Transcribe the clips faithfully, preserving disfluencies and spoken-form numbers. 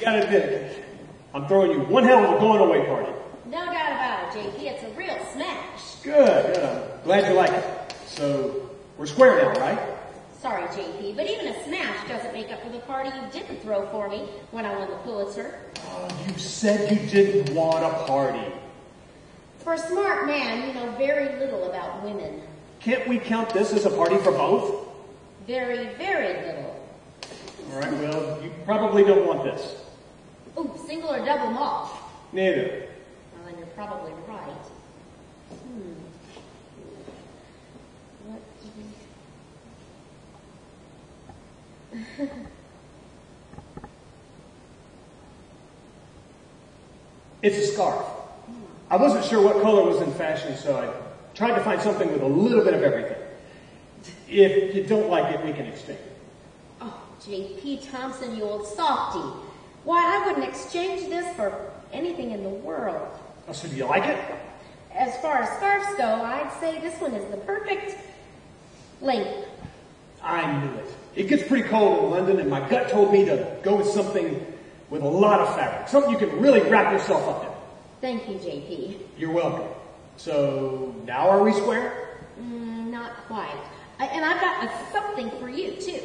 gotta admit, I'm throwing you one hell of a going away party. No doubt about it, J P. It's a real smash. Good, good. I'm glad you like it. So, we're square now, right? Sorry, J P, but even a smash doesn't make up for the party you didn't throw for me when I won the Pulitzer. Oh, you said you didn't want a party. For a smart man, you know very little about women. Can't we count this as a party for both? Very, very little. All right, well, you probably don't want this. Ooh, single or double malt? Neither. Well, then you're probably right. Hmm. What do we... It's a scarf. I wasn't sure what color was in fashion, so I tried to find something with a little bit of everything. If you don't like it, we can exchange it. Oh, J P Thompson, you old softy. Why, I wouldn't exchange this for anything in the world. Oh, so do you like it? As far as scarves go, I'd say this one is the perfect length. I knew it. It gets pretty cold in London, and my gut told me to go with something with a lot of fabric. Something you can really wrap yourself up in. Thank you, J P. You're welcome. So, now are we square? Mm, not quite. I, and I've got a, something for you, too.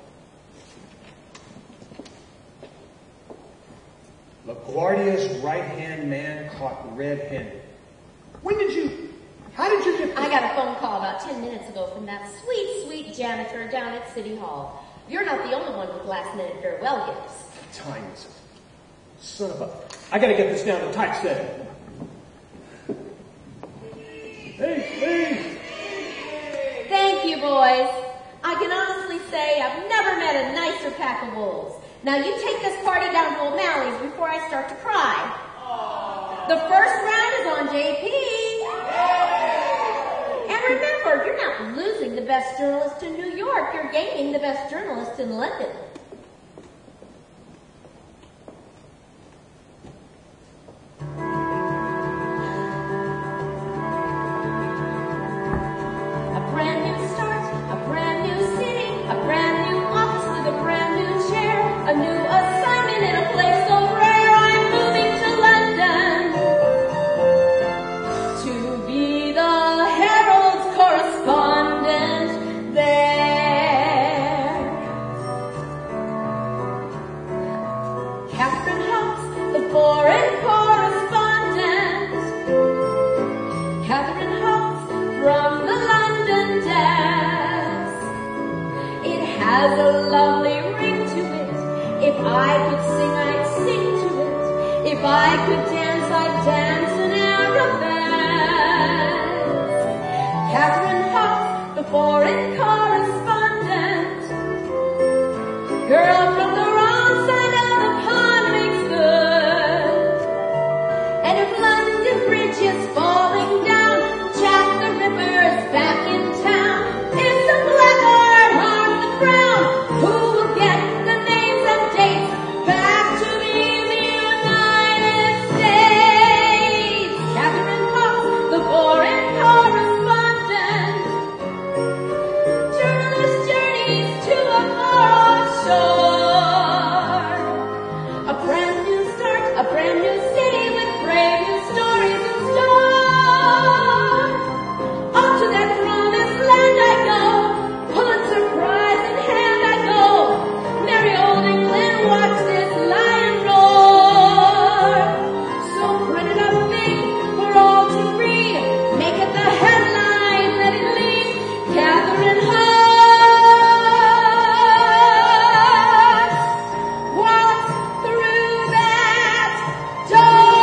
LaGuardia's right-hand man caught red-handed. When did you... How did you get this? I got a phone call about ten minutes ago from that sweet, sweet janitor down at City Hall. You're not the only one with last-minute farewell gifts. Time is it? Son of a... I gotta get this down to typesetting. Hey, hey! Thank you, boys. I can honestly say I've never met a nicer pack of wolves. Now you take this party down to O'Malley's before I start to cry. Aww. The first round is on J P. Yay. And remember, you're not losing the best journalist in New York. You're gaining the best journalist in London. A new assignment in a place so rare, I'm moving to London to be the Herald's correspondent there. Catherine Hawks, the foreign correspondent. Catherine Hawks from the London desk. It has a lovely ring to it. If I could sing, I'd sing to it. If I could dance, I'd dance an arabesque. Catherine Hawks, the foreign correspondent. Girl from the wrong side of the pond makes good. And if London Bridge is falling down, Jack the Ripper's back in town. If the blackguard harms the crown, who will get the names and dates back to me in the United States? Catherine Hawks, the foreign correspondent. Journalist journeys to a far shore. A brand new start, a brand new city with brave new stories in store. Up to that promised land I go, Pulitzer Prize in hand I go. Merry old England, watch this lion roar. So print it up big for all to read. Make it the headline, let it lead. Catherine Hawks walks through that door.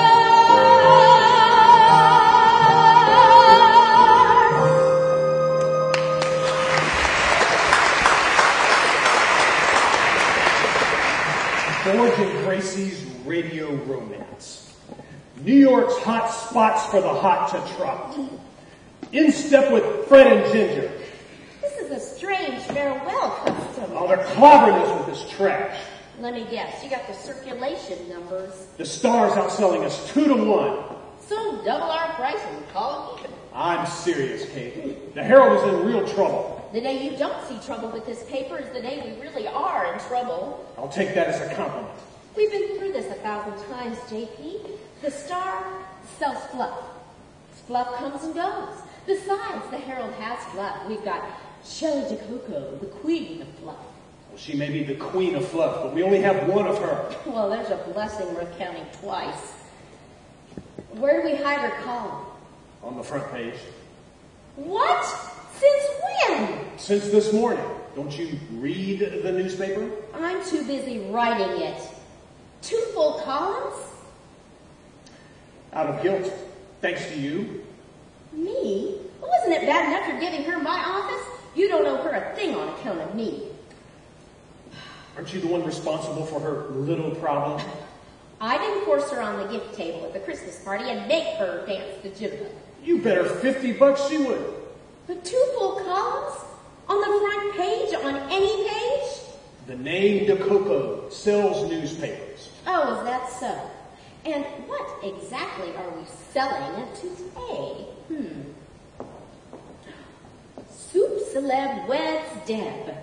George and Gracie's radio romance. New York's hot spots for the hot to trot. In step with Fred and Ginger. This is a strange farewell custom. Oh, they're clobbering us with this trash. Let me guess, you got the circulation numbers. The Star's outselling us two to one. So double our price and call it even. I'm serious, Kate. The Herald is in real trouble. The day you don't see trouble with this paper is the day we really are in trouble. I'll take that as a compliment. We've been through this a thousand times, J P. The Star sells fluff. Fluff comes and goes. Besides, the Herald has fluff. We've got Shelley DeCoco, the queen of fluff. Well, she may be the queen of fluff, but we only have one of her. Well, there's a blessing worth counting twice. Where do we hide her column? On the front page. What? Since when? Since this morning. Don't you read the newspaper? I'm too busy writing it. Two full columns? Out of guilt, thanks to you. Me? Well, wasn't it bad enough you're giving her my office? You don't owe her a thing on account of me. Aren't you the one responsible for her little problem? I didn't force her on the gift table at the Christmas party and make her dance the jitterbug. You bet her fifty bucks she would. But two full columns? On the front page? On any page? The name DeCoco sells newspapers. Oh, is that so? And what exactly are we selling today? Hmm. Soup Celeb Weds Deb.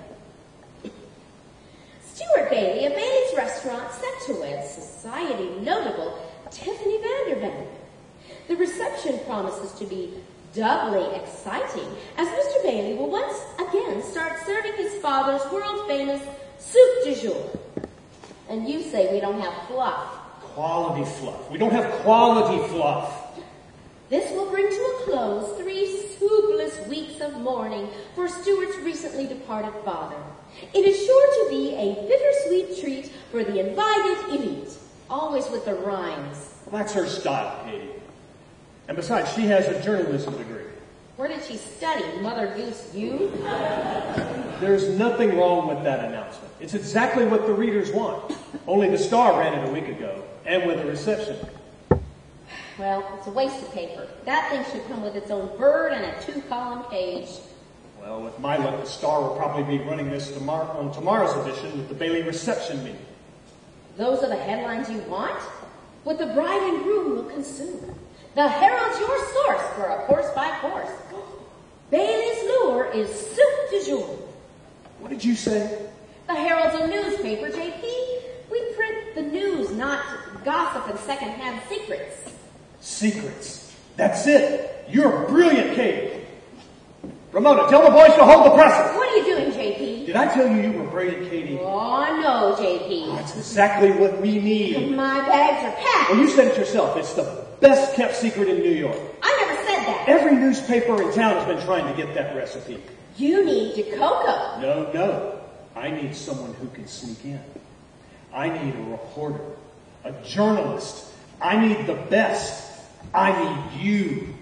Stuart Bailey of Bailey's Restaurant set to wed society notable Tiffany Vanderbank. The reception promises to be doubly exciting as Mister Bailey will once again start serving his father's world-famous soup du jour. And you say we don't have fluff. Quality fluff. We don't have quality fluff. This will bring to a close three soupless weeks of mourning for Stuart's recently departed father. It is sure to be a bittersweet treat for the invited elite. Always with the rhymes. Well, that's her style, Katie. And besides, she has a journalism degree. Where did she study? Mother Goose, you? There's nothing wrong with that announcement. It's exactly what the readers want. Only the Star ran it a week ago, and with a reception. Well, it's a waste of paper. That thing should come with its own bird and a two-column page. Well, with my luck, the Star will probably be running this tomorrow, on tomorrow's edition with the Bailey reception meeting. Those are the headlines you want? What the bride and groom will consume. The Herald's your source for a horse-by-horse. Bailey's lure is soup du jour. What did you say? The Herald's a newspaper, J P. We print the news, not gossip and second-hand secrets. Secrets. That's it. You're brilliant, Katie. Ramona, tell the boys to hold the presser. What are you doing, J P? Did I tell you you were brilliant, Katie? Oh, no, J P. That's exactly what we need. My bags are packed. Well, you said it yourself. It's the best kept secret in New York. I never said that. Every newspaper in town has been trying to get that recipe. You need DeCoco. No, no. I need someone who can sneak in. I need a reporter, a journalist. I need the best. I need you.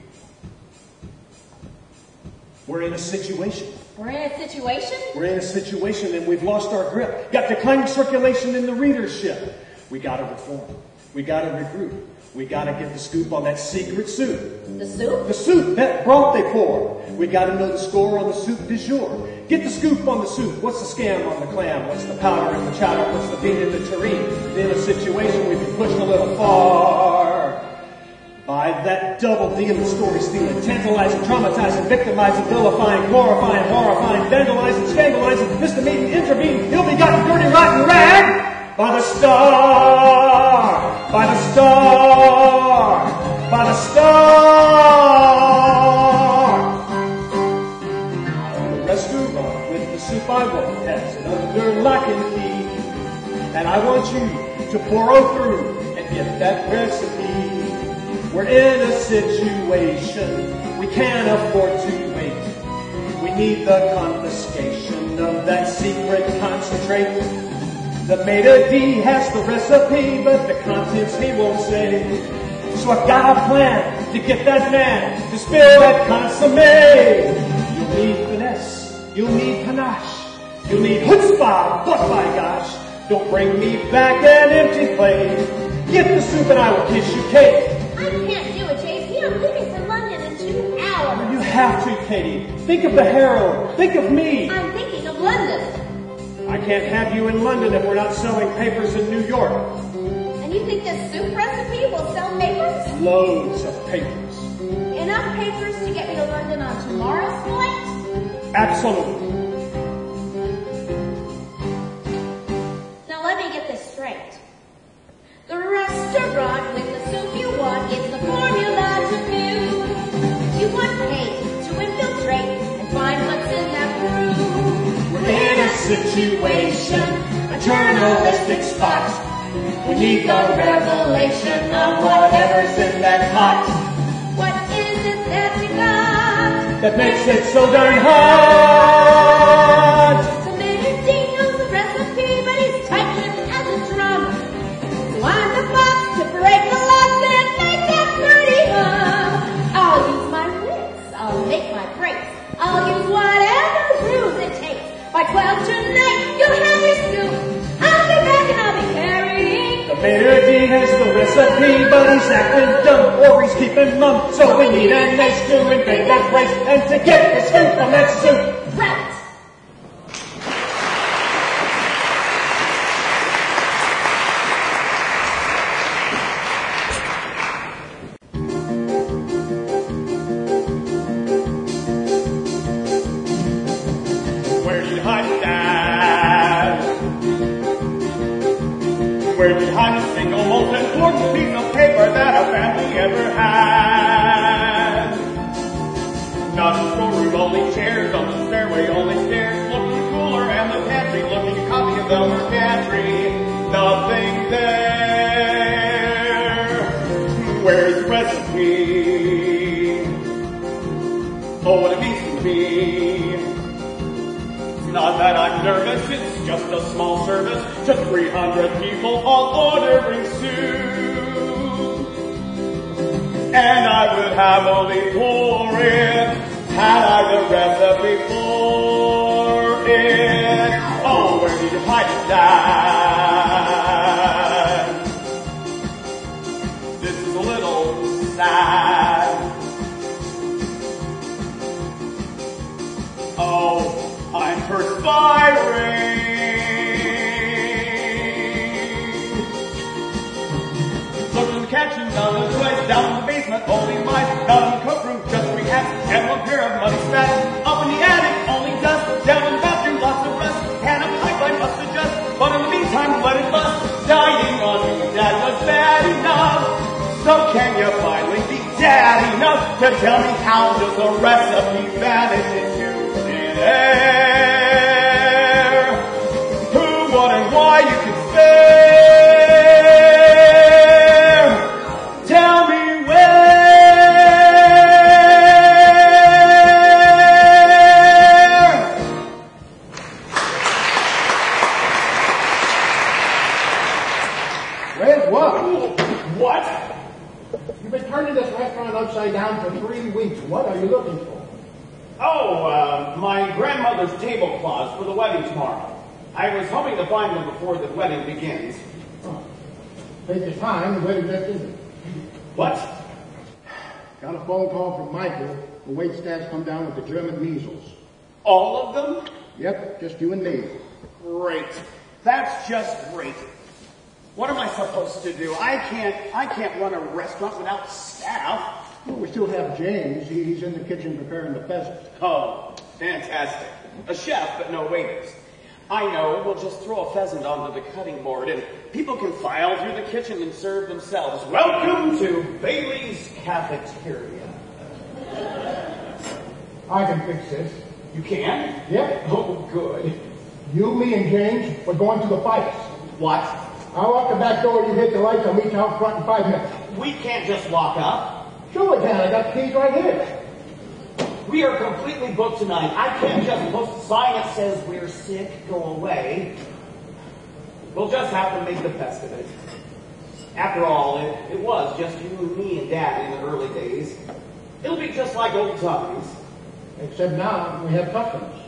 We're in a situation. We're in a situation? We're in a situation and we've lost our grip. Got declining circulation in the readership. We gotta reform. We gotta regroup. We gotta get the scoop on that secret soup. The soup? The soup, that broth they pour. We gotta know the score on the soup du jour. Get the scoop on the soup. What's the scam on the clam? What's the powder in the chowder? What's the bean in the tureen? In a situation we've been pushed a little far by that double dealing, story stealing, tantalizing, traumatizing, victimizing, vilifying, glorifying, horrifying, vandalizing, scandalizing, misdemeaning, intervening, ill-begotten, dirty, rotten rag by the Star, by the Star, by the Star. The restaurant with the soup I want has an under lock and key, and I want you to pour through and get that recipe. We're in a situation we can't afford to wait. We need the confiscation of that secret concentrate. The maitre d' has the recipe, but the contents he won't say. So I've got a plan to get that man to spill that consommé. You'll need finesse, you'll need panache, you'll need chutzpah, but by gosh, don't bring me back an empty plate. Get the soup and I will kiss you, Kate. I can't do it, J P. I'm leaving for London in two hours. You have to, Katie. Think of the Herald. Think of me. I'm thinking of London. I can't have you in London if we're not selling papers in New York. And you think this soup recipe will sell papers? Loads of papers. Enough papers to get me to London on tomorrow's flight? Absolutely. Now let me get this straight. situation, a journalistic spot. We need the revelation of whatever's in that pot. What is it that we got that makes it so darn hot? The Mayor Dean knows the recipe, but he's tight-lipped as a drum. So I'm the box to break the locks and make that pretty hum. I'll use my wits, I'll make my breaks, I'll use whatever rules it takes. By twelve tonight, you'll have your scoop. I'll be back and I'll be carrying. The Mayor D has the recipe, but he's acting dumb, or he's keeping mum. So we need a nice to invade that place, and to get the scoop on that soup. Right. Where did you hide that? Where did you hide a single most important piece of paper that a family ever had? Not a storeroom, only chairs, on the stairway, only stairs, looking cooler, and the pantry, looking a copy of Elmer Pantry. Nothing there. Where's the recipe? Oh, what it means to me. Not that I'm nervous, it's just a small service to three hundred people all ordering soup. And I would have only pour it had I the recipe for it. Oh, where did you hide that? This is a little sad. Oh, I'm perspiring. Look in the kitchen, down the toys, down in the basement, only mice, down in the cookroom, just three hats, and one pair of muddy spats. Up in the attic, only dust, down in the bathroom, lots of rust, and a pipeline must adjust, but in the meantime, let it bust. Dying on me, that was bad enough. So can you finally be dad enough to tell me how does the recipe vanish into thin air? Who, what, and why you can spare? Tell me where. Where's what? What? You've been turning this restaurant upside down for three weeks. What are you looking for? Oh, uh, my grandmother's tablecloths for the wedding tomorrow. I was hoping to find them before the wedding begins. Oh, take your time. The wedding just isn't. What? Got a phone call from Michael. The wait staff's come down with the German measles. All of them? Yep, just you and me. Great. That's just great. What am I supposed to do? I can't, I can't run a restaurant without staff. Well, we still have James. He, he's in the kitchen preparing the pheasant. Oh, fantastic. A chef, but no waiters. I know, we'll just throw a pheasant onto the cutting board and people can file through the kitchen and serve themselves. Welcome to Bailey's Cafeteria. I can fix this. You can? Yep. Oh, good. You, me, and James, we're going to the fights. What? I'll walk the back door, you hit the lights, I'll meet you out front in five minutes. We can't just walk up. Sure we can, I got the keys right here. We are completely booked tonight. I can't just post a sign that says we're sick, go away. We'll just have to make the best of it. After all, it, it was just you and me and Dad in the early days. It'll be just like old times. Except now, we have customers.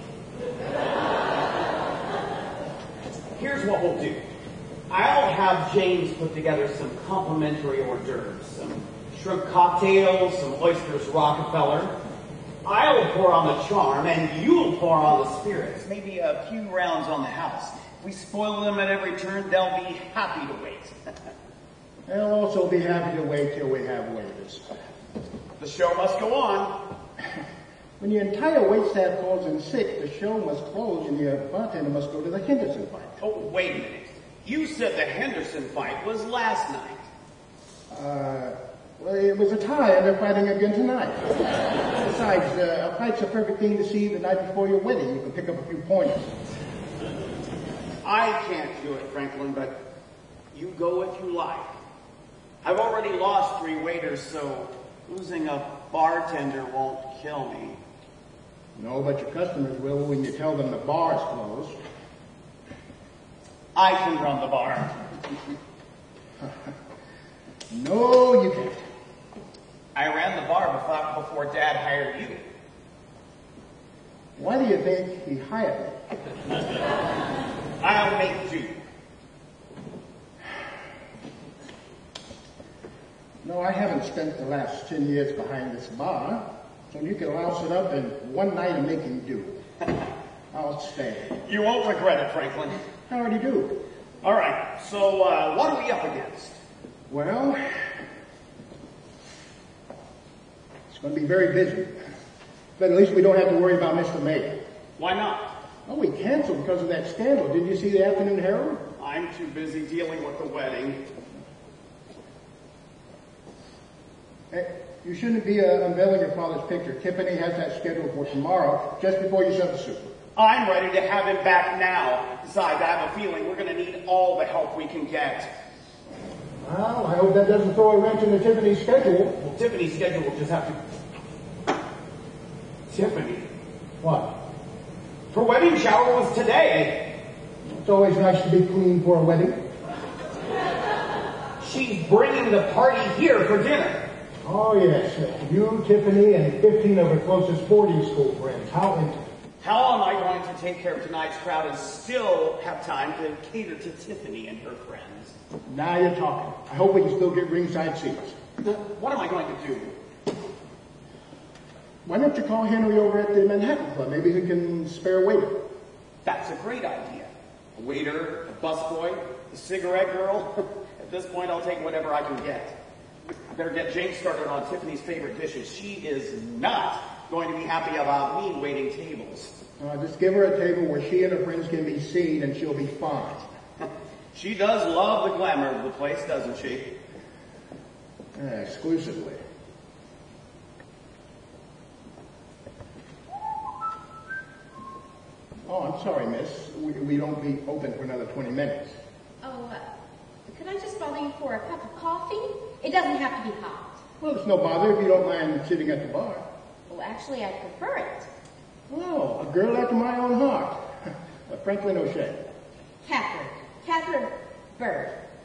Here's what we'll do. I'll have James put together some complimentary hors d'oeuvres, some shrimp cocktails, some oysters Rockefeller. I'll pour on the charm, and you'll pour on the spirits. Maybe a few rounds on the house. If we spoil them at every turn, they'll be happy to wait. They'll also be happy to wait till we have waiters. The show must go on. When the entire waitstaff calls in sick, the show must close and the bartender must go to the Henderson fight. Oh, wait a minute. You said the Henderson fight was last night. Uh, well, it was a tie and they're fighting again tonight. Besides, uh, a fight's a perfect thing to see the night before your wedding. You can pick up a few points. I can't do it, Franklin, but you go if you like. I've already lost three waiters, so losing a bartender won't kill me. No, but your customers will when you tell them the bar's closed. I can run the bar. No, you can't. I ran the bar before, before Dad hired you. Why do you think he hired me? I'll make do. No, I haven't spent the last ten years behind this bar, so you can louse it up in one night and make him do. I'll stay. You won't regret it, Franklin. I already do. All right, so uh, what are we up against? Well, it's going to be very busy. But at least we don't have to worry about Mister May. Why not? Oh, we canceled because of that scandal. Did you see the Afternoon Herald? I'm too busy dealing with the wedding. Hey, you shouldn't be uh, unveiling your father's picture. Tiffany has that scheduled for tomorrow, just before you set the soup. I'm ready to have him back now. Besides, I have a feeling we're going to need all the help we can get. Well, I hope that doesn't throw a wrench into Tiffany's schedule. Well, Tiffany's schedule will just have to... Tiffany? What? Her wedding shower was today. It's always nice to be clean for a wedding. She's bringing the party here for dinner. Oh, yes. You, Tiffany, and fifteen of her closest boarding school friends. How intimate. How am I going to take care of tonight's crowd and still have time to cater to Tiffany and her friends? Now you're talking. I hope we can still get ringside seats. What am I going to do? Why don't you call Henry over at the Manhattan Club? Maybe he can spare a waiter. That's a great idea. A waiter, a busboy, a cigarette girl. At this point, I'll take whatever I can get. I better get James started on Tiffany's favorite dishes. She is not going to be happy about me waiting tables. Uh, just give her a table where she and her friends can be seen and she'll be fine. She does love the glamour of the place, doesn't she? Uh, exclusively. Oh, I'm sorry, miss. We, we don't be open for another twenty minutes. Oh, uh, could I just bother you for a cup of coffee? It doesn't have to be hot. Well, it's no bother if you don't mind sitting at the bar. Well, actually, I prefer it. Oh, a girl after my own heart. uh, Franklin O'Shea. Catherine. Catherine Bird.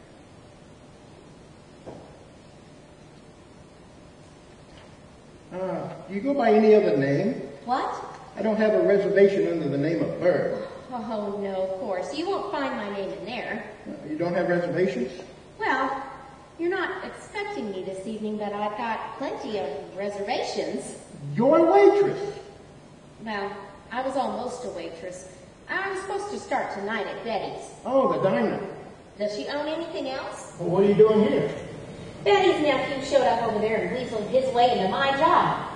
Uh, do you go by any other name? What? I don't have a reservation under the name of Bird. Oh, no, of course. You won't find my name in there. Uh, you don't have reservations? Well, you're not expecting me this evening, but I've got plenty of reservations. You're a waitress. Well, I was almost a waitress. I was supposed to start tonight at Betty's. Oh, the diner. Does she own anything else? Well, what are you doing here? Betty's nephew showed up over there and weaseled his way into my job.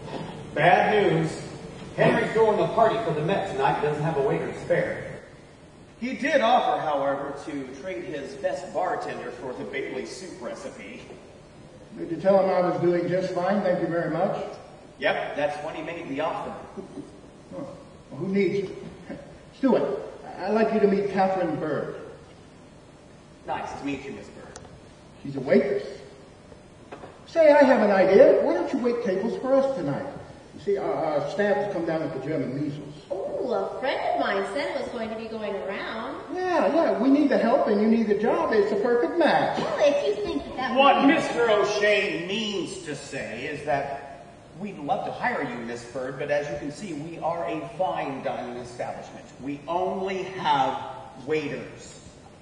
Bad news. Henry's throwing a party for the Met tonight. He doesn't have a waiter to spare. He did offer, however, to trade his best bartender for the Bailey soup recipe. Did you tell him I was doing just fine? Thank you very much. Yep, that's when he made the offer. Oh, well, who needs you? Stewart, I'd like you to meet Catherine Bird. Nice to meet you, Miss Bird. She's a waitress. Say, I have an idea. Why don't you wait tables for us tonight? You see, our, our staff has come down with the German measles. Oh, a friend of mine said it was going to be going around. Yeah, yeah, we need the help and you need the job. It's a perfect match. Well, if you think that that What would be... Mister O'Shea means to say is that we'd love to hire you, Miss Bird, but as you can see, we are a fine dining establishment. We only have waiters.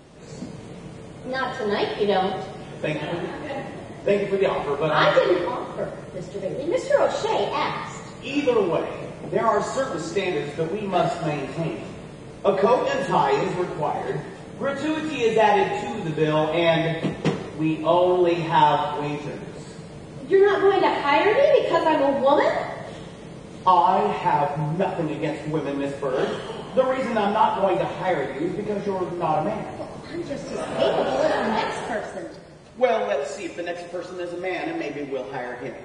Not tonight, you don't. Thank you. Thank you for the offer, but I didn't offer, Mister Bailey. Mister O'Shea asked. Either way, there are certain standards that we must maintain. A coat and tie is required, gratuity is added to the bill, and we only have waiters. You're not going to hire me because I'm a woman? I have nothing against women, Miss Bird. The reason I'm not going to hire you is because you're not a man. Well, I'm just as capable as the next person. Well, let's see if the next person is a man, and maybe we'll hire him.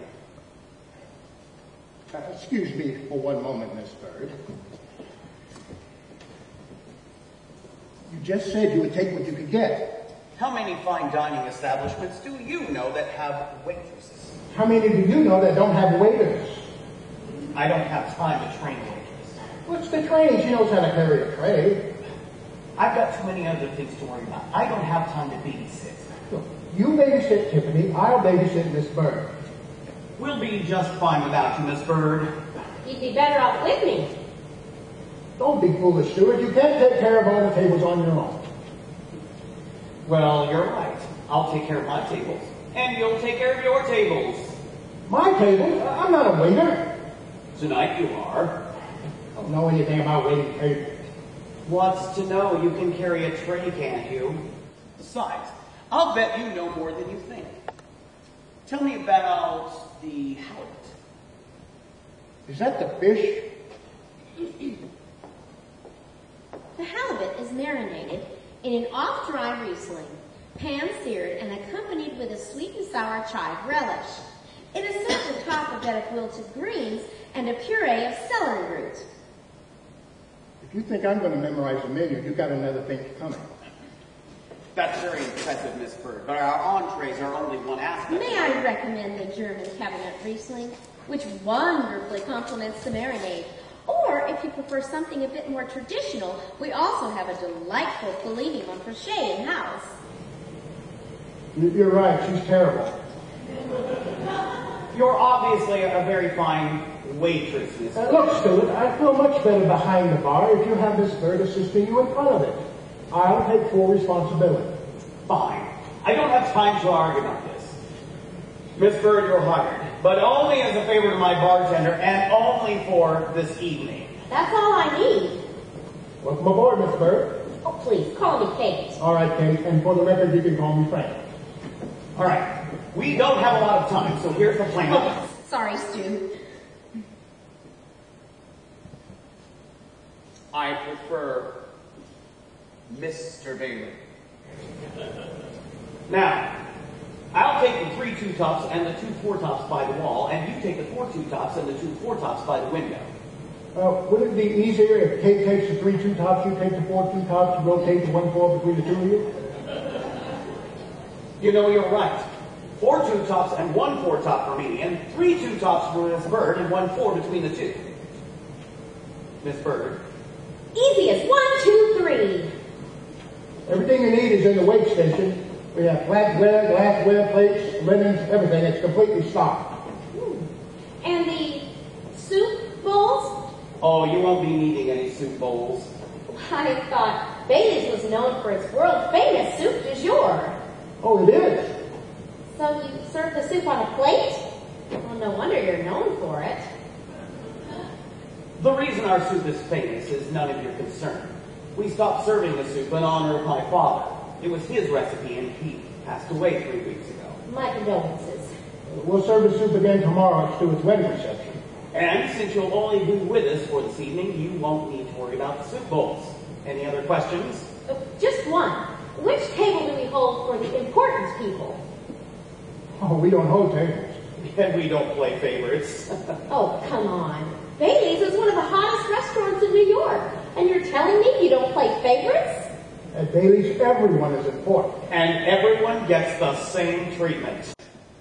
Uh, excuse me for one moment, Miss Bird. You just said you would take what you could get. How many fine dining establishments do you know that have waitresses? How many do you know that don't have waiters? I don't have time to train waitresses. What's the train? She knows how to carry a tray. I've got too many other things to worry about. I don't have time to babysit. Look, you babysit Tiffany, I'll babysit Miss Bird. We'll be just fine without you, Miss Bird. You'd be better off with me. Don't be foolish, Stuart. You can't take care of all the tables on your own. Well, you're right. I'll take care of my tables. And you'll take care of your tables. My table? I'm not a waiter. Tonight you are. I don't know anything about waiting tables. What's to know? You can carry a tray, can't you? Besides, I'll bet you know more than you think. Tell me about the halibut. Is that the fish? The halibut is marinated in an off-dry Riesling, pan-seared and accompanied with a sweet and sour chive relish. It is served atop a bed of wilted greens and a puree of celery root. If you think I'm going to memorize the menu, you've got another thing coming. That's very impressive, Miss Bird, but our entrees are only one aspect. May I recommend the German Cabinet Riesling, which wonderfully complements the marinade. Or, if you prefer something a bit more traditional, we also have a delightful Fellini Montrachet in-house. You're right, she's terrible. You're obviously a very fine waitress, Miss Uh, Bird. look, Stuart, I feel much better behind the bar if you have Miss Bird assisting you in front of it. I'll take full responsibility. Fine. I don't have time to argue about this. Miss Bird, you're hired, but only as a favor to my bartender and only for this evening. That's all I need. Welcome aboard, Miss Bird. Oh, please, call me Kate. All right, Kate, and for the record, you can call me Frank. All right. We don't have a lot of time, so here's the plan. Oh, sorry, Stu. I prefer Mister Bailey. Now, I'll take the three two-tops and the two four-tops by the wall, and you take the four two-tops and the two four-tops by the window. Uh, would it be easier if Kate takes the three two-tops, you take the four two-tops, you rotate the one four between the two of you? You know, you're right. Four two-tops and one four-top for me, and three two-tops for Miss Bird, and one four between the two. Miss Bird. Easy as one, two, three. Everything you need is in the wait station. We have flatware, glassware, plates, linens, everything. It's completely stocked. Hmm. And the soup bowls? Oh, you won't be needing any soup bowls. I thought Bailey's was known for its world-famous soup du jour. Oh, it is? So you serve the soup on a plate? Well, no wonder you're known for it. The reason our soup is famous is none of your concern. We stopped serving the soup in honor of my father. It was his recipe, and he passed away three weeks ago. My condolences. We'll serve the soup again tomorrow at Stuart's wedding reception. And since you'll only be with us for this evening, you won't need to worry about the soup bowls. Any other questions? Oh, just one. Which table do we hold for the important people? Oh, we don't hold tables. And we don't play favorites. Oh, come on. Bailey's is one of the hottest restaurants in New York, and you're telling me you don't play favorites? At Bailey's, everyone is important. And everyone gets the same treatment.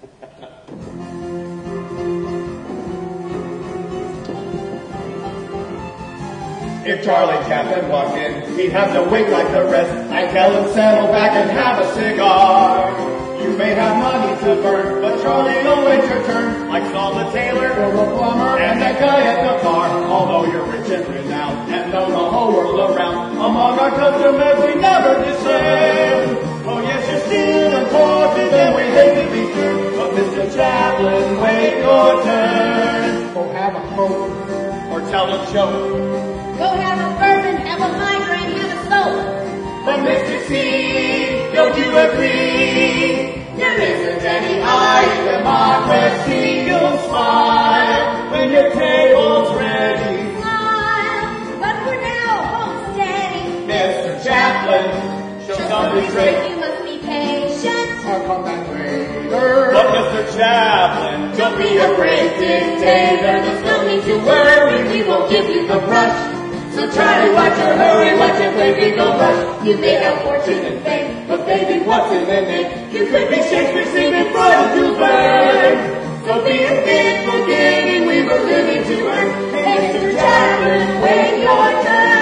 If Charlie Chaplin walked in, he'd have to wait like the rest. I'd tell him settle back and have a cigar. You may have money to burn, but Charlie, you'll wait your turn. Like Saul the tailor, or the plumber, and that guy at the bar. Although you're rich and renowned, and know the whole world around, among our customers we never descend. Oh yes, you're stealing torches, and we hate to be true, but Mister Chaplin, wait your turn. Go have a coat. Or tell a joke. Go have a bourbon, have a migraine, have a smoke. But Mister C, don't you agree? There isn't any I in democracy. You'll smile when your table's ready. Smile, but we're now home steady. Mister Chaplin, show some restraint. You must be patient. I'll come back later. But Mister Chaplin, don't be a great dictator. There's no need to worry, we won't give you the brush. So So try to watch your hurry, watch your baby go rush. You may have fortune and fame, but baby, what's in the name? You could be Shakespeare singing from to burn. So be a bit forgetting we were living to earn. Hey, Mister Chaplin, wait your turn.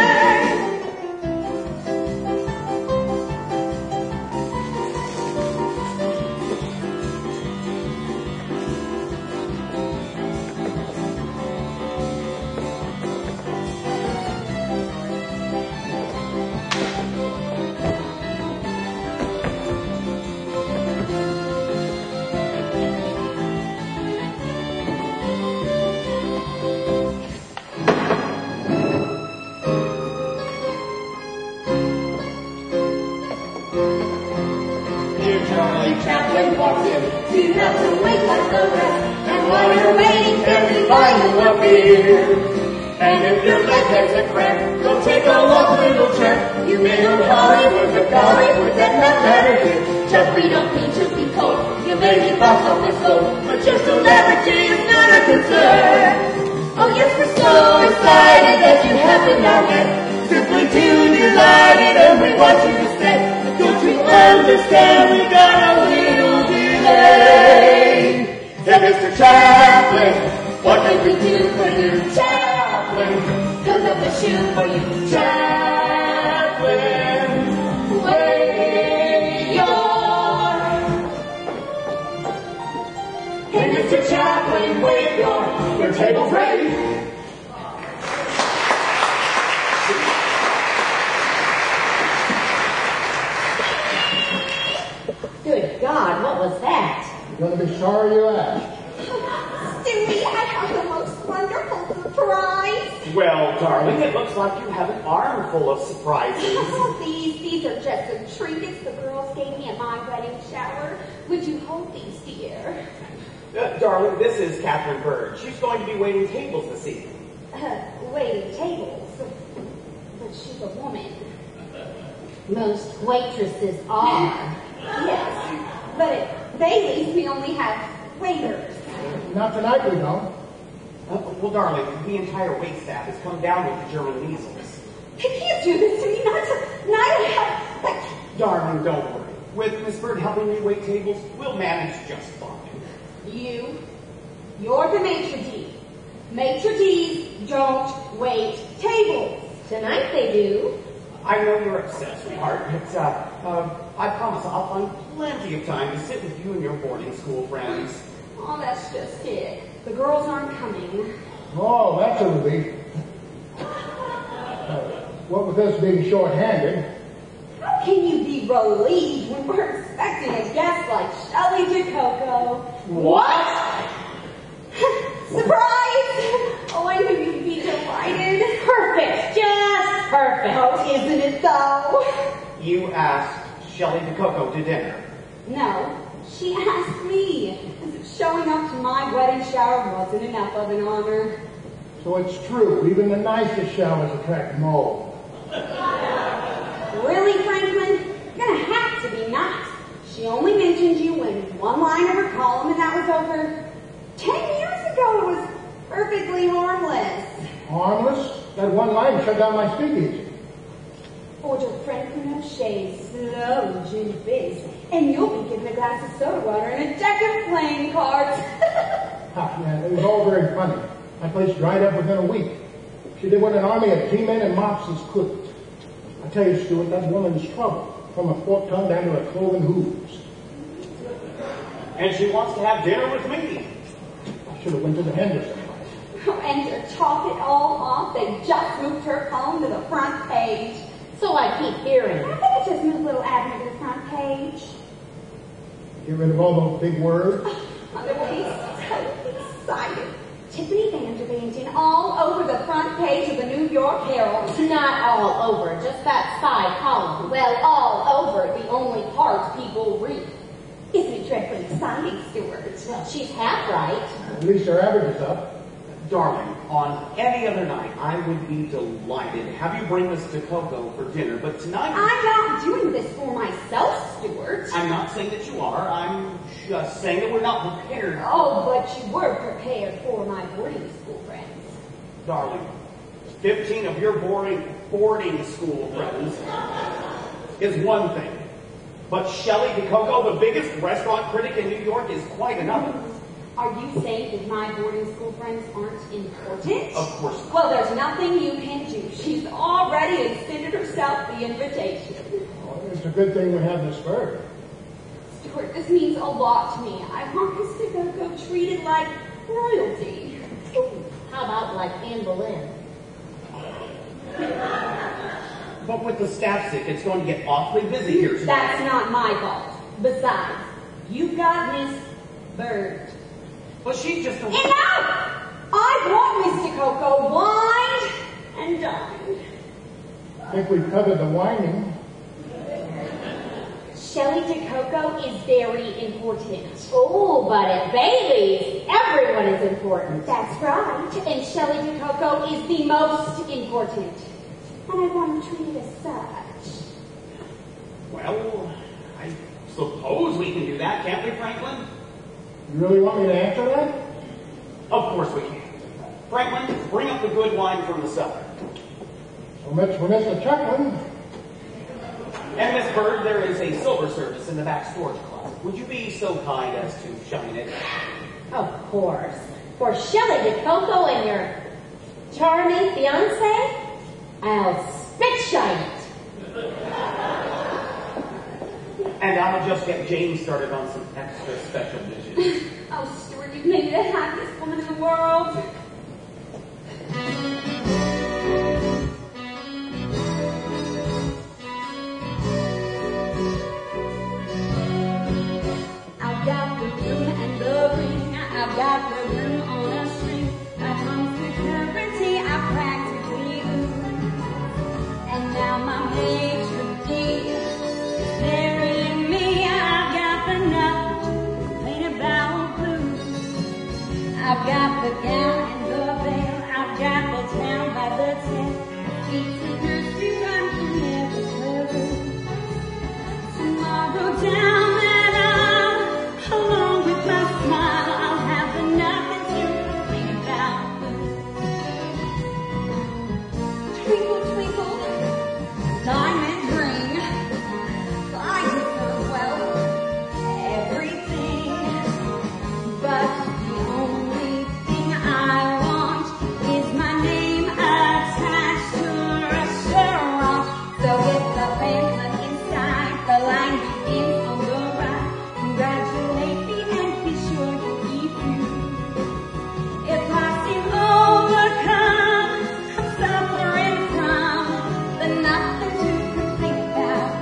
You have to wait like the rest, and while you're waiting, carefully buy you a beer. And if your leg has a cramp, go take a walk, little tramp. You may know Hollywood, but Hollywood, that's not matter here. Just we don't mean to be cold, you may be box office gold, but your celebrity is not a concern. Oh yes, we're so excited that you happened our way, simply too delighted, and we want you to stay. Don't you understand, we got a little delay. Hey, Mister Chaplin, what can we do for you? Chaplin, comes up the shoe for you. Chaplin, wait your. Hey, Mister Chaplin, wait your. Your table's ready. Good God, what was that? You're going to be sorry you asked. Stewie, I have the most wonderful surprise. Well, darling, it looks like you have an arm full of surprises. Oh, these, these are just some trinkets the girls gave me at my wedding shower. Would you hold these, dear? Uh, darling, this is Catherine Bird. She's going to be waiting tables this evening. Uh, waiting tables. But she's a woman. Most waitresses are. Yes, but at Bailey's we only have waiters. Not tonight, we don't. Uh, well, darling, the entire wait staff has come down with the German measles. You can't do this to me, not to, not to have, like... Darling, don't worry. With Miss Bird helping me wait tables, we'll manage just fine. You, you're the maitre d'. Maitre d's don't wait tables. Tonight they do. I know you're upset, sweetheart, but uh, uh, I promise I'll find plenty of time to sit with you and your boarding school friends. Oh, that's just it. The girls aren't coming. Oh, that's a relief. Uh, what with us being short-handed? How can you be relieved when we're expecting a guest like Shelley DeCoco? What? Surprise! Oh, I knew you'd be delighted. Perfect, just perfect. Oh, isn't it though? You asked Shelley DeCoco to dinner. No, she asked me. Showing up to my wedding shower wasn't enough of an honor. So it's true, even the nicest showers attract mold. Really, Franklin? You're gonna have to be nice. She only mentioned you in one line of her column, and that was over ten years ago. It was perfectly harmless. Harmless? That one line shut down my speakeasy. Order Franklin O'Shea's slow gin fizz, and you'll be given a glass of soda water and a deck of playing cards. Ah, man, it was all very funny. My place dried up within a week. She did what an army of G-men and mopses couldn't. I tell you, Stuart, that woman's trouble. From a forked tongue down to her cloven hooves. And she wants to have dinner with me. I should have went to the Henderson. And to top it all off, they just moved her column to the front page. So I keep hearing. I think it just moved little Abner to the front page. Get rid of all those big words. Mother will be so excited. Tiffany Vandervanten all over the front page of the New York Herald. Not all over, just that side column. Well, all over, the only part people read. Isn't it dreadfully exciting, Stuart? Well, she's half right. At least her average is up. Darling, on any other night, I would be delighted to have you bring Miss DeCoco for dinner, but tonight... I'm not doing this for myself, Stuart. I'm not saying that you are. I'm just saying that we're not prepared. Oh, but you were prepared for my boarding school friends. Darling, Fifteen of your boring boarding school friends is one thing. But Shelley DeCoco, the biggest restaurant critic in New York, is quite another. Are you saying that my boarding school friends aren't important? Of course not. Well, there's nothing you can do. She's already extended herself the invitation. Well, it's a good thing we have this bird. Stuart, this means a lot to me. I want Miss DeCoco treated like royalty. How about like Anne Boleyn? But with the staff sick, it's going to get awfully busy here tonight. That's not my fault. Besides, you've got Miss Bird. But she's just a... Enough! I want Miss DeCoco wined and dined. I think we've covered the whining. Shelley DeCoco is very important. Oh, but at Bailey's, everyone is important. That's right. And Shelley DeCoco is the most important. And I want to treat it as such. Well, I suppose we can do that, can't we, Franklin? You really want me to answer that? Of course we can. Franklin, bring up the good wine from the cellar. So much for Mister Chucklin. And Miss Bird, there is a silver service in the back storage closet. Would you be so kind as to shine it? Of course. For Shelley DeCoco and your charming fiancé, I'll spit shine it. And I'll just get James started on some extra special dishes. Oh, Stuart, you've made me the happiest woman in the world. I've got the room and the ring. I've got the room on a string. I come security, I practically ooh. And now my maitre d', burying me. I've got the nothing, plain about blue. I've got the gown and the veil. I've got the town by the tail. It's a nursery run from never to tomorrow down that aisle, along with my smile, I'll have the nothing to complain about. Twinkle, twinkle, diamond ring, flying so well, everything. But the only thing I want is my name attached to a restaurant. So if the pamphlet inside, the line begins on the right. Congratulate me and be sure to keep you. If I seem overcome, I'm suffering from the nothing to complain about.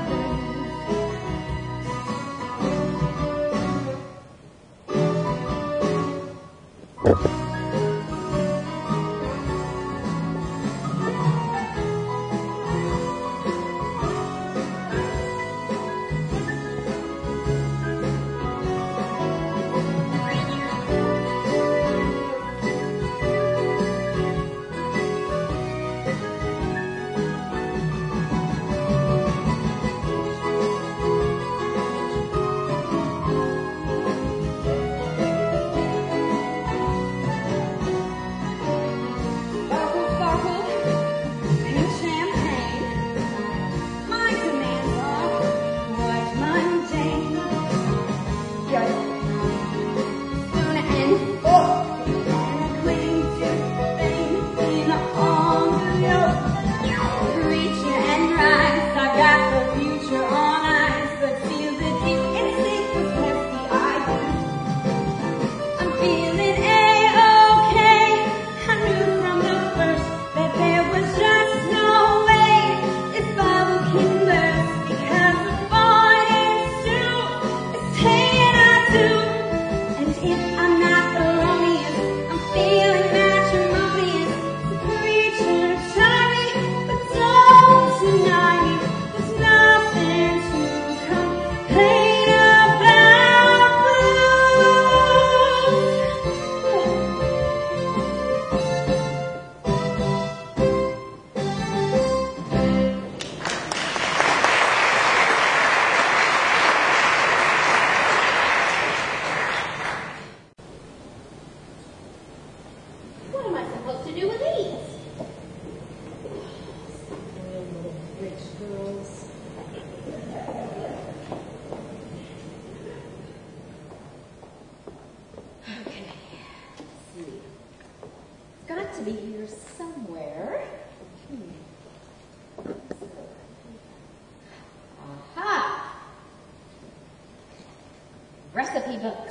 recipe books.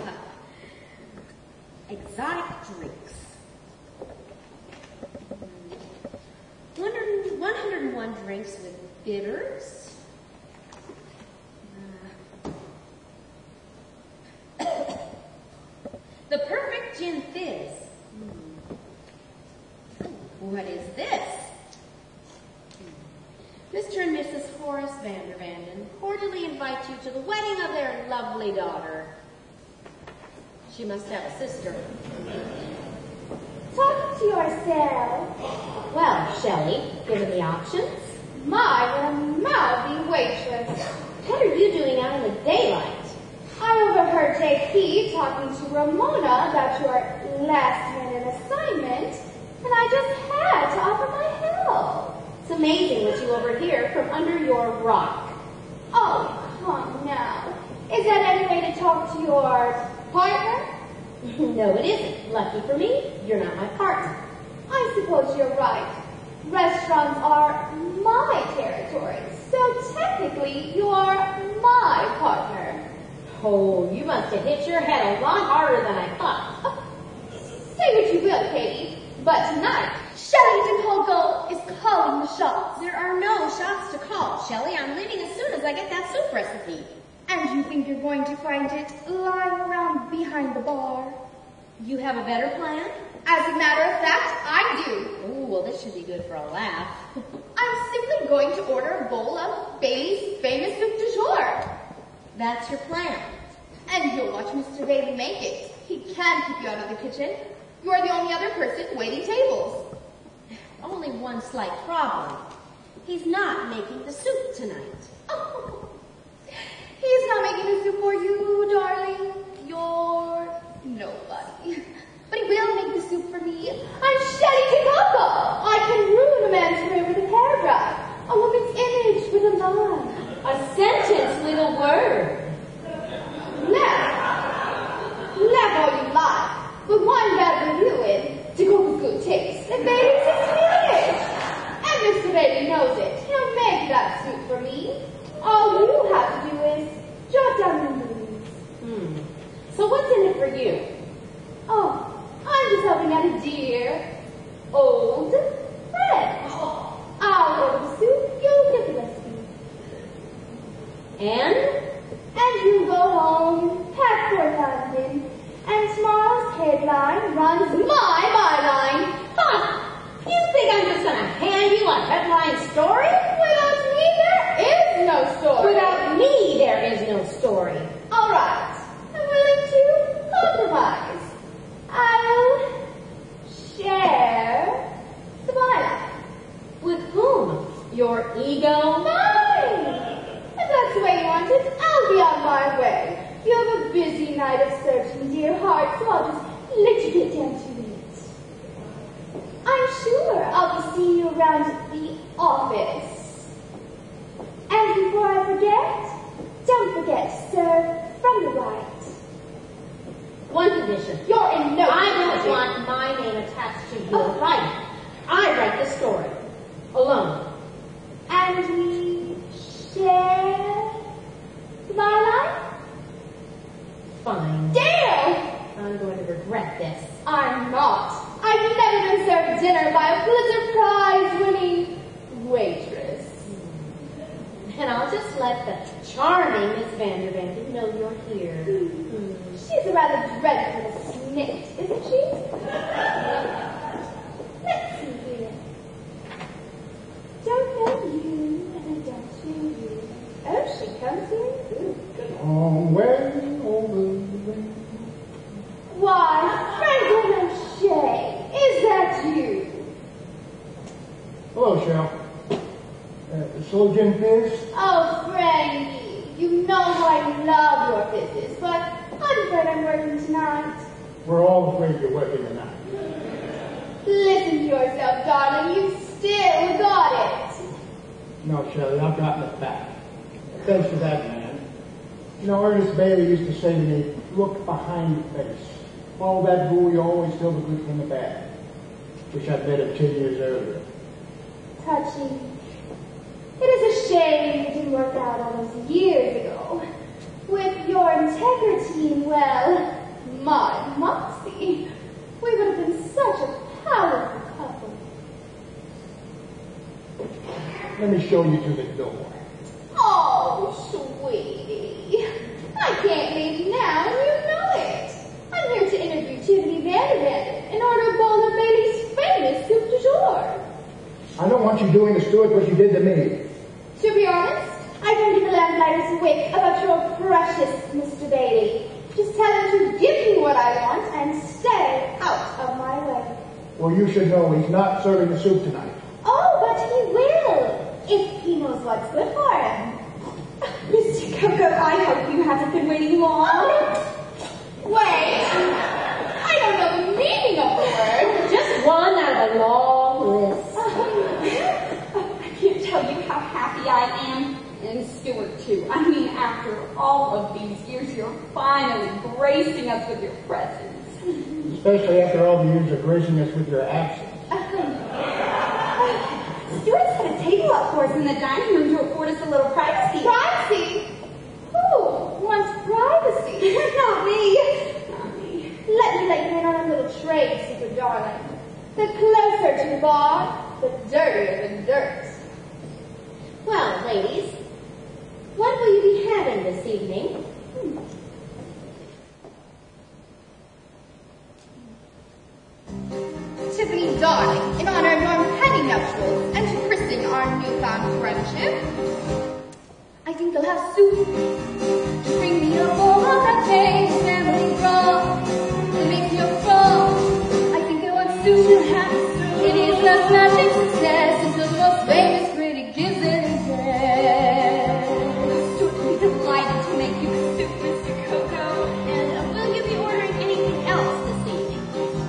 Exotic drinks. one hundred one drinks with bitters. Uh, the perfect gin fizz. What is this? Mister and Missus Horace Vander Vanden cordially invite you to the wedding of their lovely daughter. She must have a sister. Talk to yourself. Well, Shelley, given the options. My, what a mouthy waitress. What are you doing out in the daylight? I overheard J P talking to Ramona about your last-minute assignment, and I just had to offer my help. It's amazing what you overhear from under your rock. Oh, come now. Is that any way to talk to your partner? No, it isn't. Lucky for me, you're not my partner. I suppose you're right. Restaurants are my territory, so technically you are my partner. Oh, you must have hit your head a lot harder than I thought. Say what you will, Katie, but tonight, Shelley DeCoco is calling the shots. There are no shots to call, Shelley. I'm leaving as soon as I get that soup recipe. And you think you're going to find it lying around behind the bar? You have a better plan? As a matter of fact, I do. Ooh, well, this should be good for a laugh. I'm simply going to order a bowl of Bailey's famous soup du jour. That's your plan. And you'll watch Mister Bailey make it. He can keep you out of the kitchen. You're the only other person waiting tables. Only one slight problem. He's not making the soup tonight. Oh, he's not making the soup for you, darling. You're nobody. But he will make the soup for me. I'm Shelley DeCoco. I can ruin a man's career with a paragraph. A woman's image with a line. A sentence with a word. Laugh. Laugh all you like. But one bad review in DeCoco's good taste, and Bailey's is finished. And Mister Bailey knows it. He'll make that soup for me. All you have to do is jot down the ingredients. Hmm. So what's in it for you? Oh, I'm just helping out a dear old friend. I'll order the soup, you'll get the recipe. And? And you go home, pack for London, and tomorrow's headline runs my byline. Huh? You think I'm just gonna hand you a headline story? Without me, there is no story. Without me, there is no story. All right, I'm willing to compromise. I'll share the byline. With whom? Your ego? Fine. If that's the way you want it, I'll be on my way. You have a busy night of searching, dear heart, so I'll just let you get down to it. I'm sure I'll be seeing you around the office. And before I forget, don't forget to serve from the right. One condition. You're in no I don't position. want my name attached to your writing. I write the story. Alone. And we share the byline? Fine. Damn! I'm going to regret this. I'm not. I've never been served dinner by a Pulitzer Prize winning waitress. And I'll just let the charming Miss Vander Vanden know you're here. Hmm. She's a rather dreadful snake, isn't she? Let's see here. Don't know you, and I don't know you. Oh, she comes here. Ooh, good. Long way over the way. Why, Franklin O'Shea, is that you? Hello, Shell. Uh, slow gin fizz? Oh, Frankie, you know I love your business, but I'm afraid I'm working tonight. We're all afraid you're working tonight. Listen to yourself, darling. You've still got it. No, Shelley, I've gotten it back. Thanks to that man. You know, Ernest Bailey used to say to me, look behind your face. Follow that rule, you always tell the good from the bad. Wish I'd met him ten years earlier. Touching. It is a shame it didn't work out all those years ago. With your integrity me show you to the door. Oh, sweetie. I can't leave now, and you know it. I'm here to interview Tiffany Vandervanden in honor of Walter Bailey's famous soup du jour. I don't want you doing to Stuart what you did to me. To be honest, I don't give a lamplighter's wick about your precious Mister Bailey. Just tell him to give me what I want and stay out of my way. Well, you should know he's not serving the soup tonight. Oh, but he will, if he knows what's good for him. Mister Coco, I hope you haven't been waiting long. Wait, I don't know the meaning of the word. Just one out of a long list. Oh, I can't tell you how happy I am. And Stuart, too. I mean, after all of these years, you're finally gracing us with your presence. Especially after all the years of gracing us with your absence. Stuart's got a table up for us in the dining room to afford us a little privacy. Privacy? Who wants privacy? Not me. Not me. Let me let you in on a little trade secret, darling. The closer to the bar, the dirtier the dirt. Well, ladies, what will you be having this evening? Hmm. Tiffany, darling, in honor of your pending nuptials and to christen our newfound friendship, I think they'll have soup. Bring me a bowl of that taste family broth. It makes you fall. I think they want soup. It is a magic success until the most famous critic gives it a test. Stuart will be delighted to make you a soup, Mister Coco. And uh, will you be ordering anything else this evening?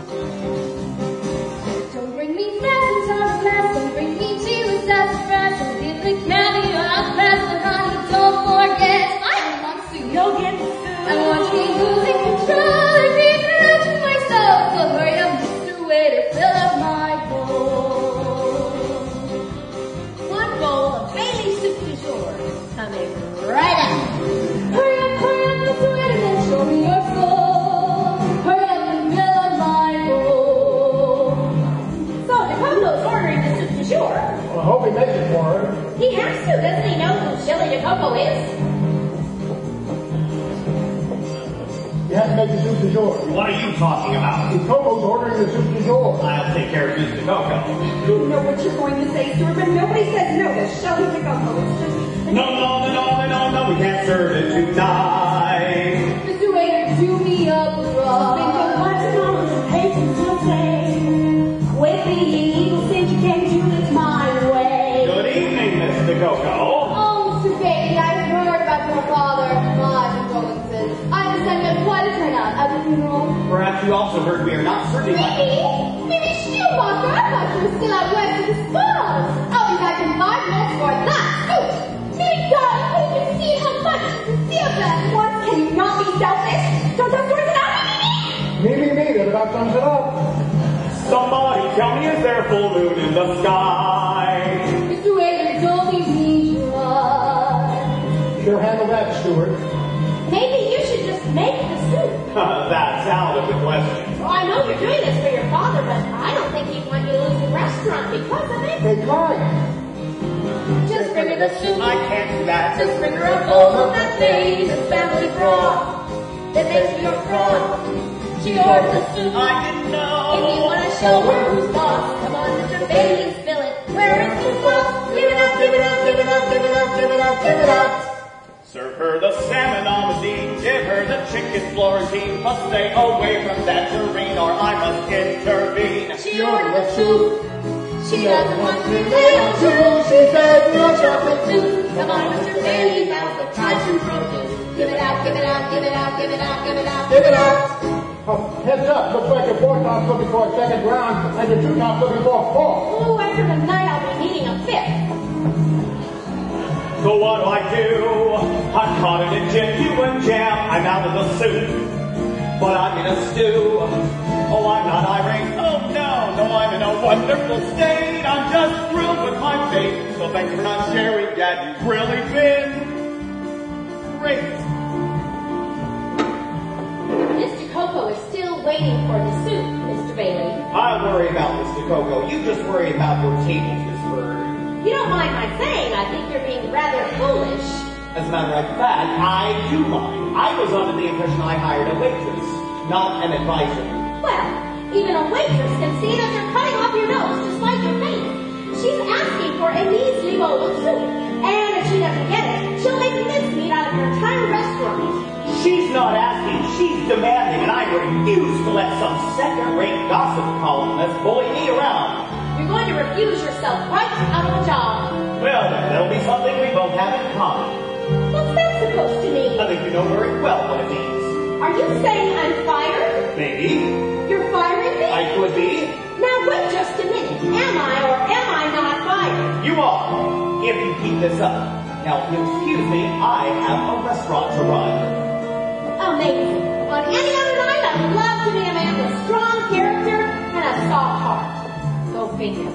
Don't bring me pheasants on a glass, don't bring me tea with sassafras, don't give the caviar a pass, but honey, don't forget, I want soup. You'll get soup. I want to be losing control and be good to myself, so hurry up, Mister Waiter, fill up my bowl. One bowl of Bailey soup du jour coming right up. Hurry up, hurry up, Mister Waiter, then show me your soul. Hurry up and fill up my bowl. So the Coco's ordering the soup du jour. Well, I hope he makes it for her. He has to, doesn't he know who Shelley the Coco is? You have to make the soup du jour. What are you talking about? The Coco's ordering the soup du jour. I'll take care of Mister Coco. I know what you're going to say, Stuart, but nobody says no to Shelley the Coco. It's just... No, no, no, no, no, no, we can't serve it tonight. Mister Waiter, do me up right. Think of what's wrong with the patience of play. With the evil since you can't do this my way. Good evening, Mister Coco. Oh, Mister Bailey, I've heard about your father. My condolences. I understand you had quite a turnout at the funeral. Perhaps you also heard we are not serving much. Maybe, maybe Schumacher. I thought you were still out west with the spas. I'll be back in five minutes for that soup. Maybe, darling, can't you see how much the seal glass wants? Can you not be selfish? Don't that work it out? Me, me, me, that about sums it up. Somebody tell me, is there a full moon in the sky? Mister Waiter, don't leave me dry. Sure handle that, Stuart. Maybe you should just make the soup. That's out of the question. Well, I know you're doing this for your father, but I don't think he'd want you to lose the restaurant because of it. They tried. Just bring her the soup. I can't do that. Just bring her a bowl of that famous family broth that makes me your fraud. She ordered the soup. I didn't know. If you want to show her who's boss, come on, Mister Bailey, spill it. Where is the sauce? Give it up, give it up, give it up, give it up, give it up, give it up. Serve her the salmon almazine, give her the chicken Florentine, must stay away from that tureen or I must intervene. She ordered the soup. She doesn't want to little too. She said no chocolate soup. Come on, Mister Bailey, now's the time to produce. Give it out, give it out, give it out, give it out, give it out, give it out. Oh, heads up, looks like your four top's looking for a second round and your two top's looking for a fourth. Oh, after tonight I'll be needing a fifth. So what do I do? I'm caught in a genuine jam. I'm out of the soup, but I'm in a stew. Oh, I'm not irate. Oh, no, no, I'm in a wonderful state. I'm just thrilled with my fate. So thanks for not sharing yet. You've really been great. Mister Coco is still waiting for the soup, Mister Bailey. I'll worry about Mister Coco. You just worry about your tables, Miss Bird. You don't mind my saying, I think you're being rather foolish. As a matter of fact, I do mind. I was under the impression I hired a waitress, not an advisor. Well, even a waitress can see that you're cutting off your nose to spite your face. She's asking for a measly bowl of soup, and if she doesn't get it, she'll make mincemeat out of your entire restaurant. She's not asking, she's demanding, and I refuse to let some second-rate gossip columnist bully me around. You're going to refuse yourself right out of a job. Well, then, that'll be something we both have in common. What's that supposed to mean? I think you know very well what it means. Are you saying I'm fired? Maybe. You're firing me? I could be. Now wait just a minute. Am I or am I not fired? You are, if you keep this up. Now, excuse me, I have a restaurant to run. Amazing. On any other night, I would love to be a man with strong character and a soft heart. Go figure.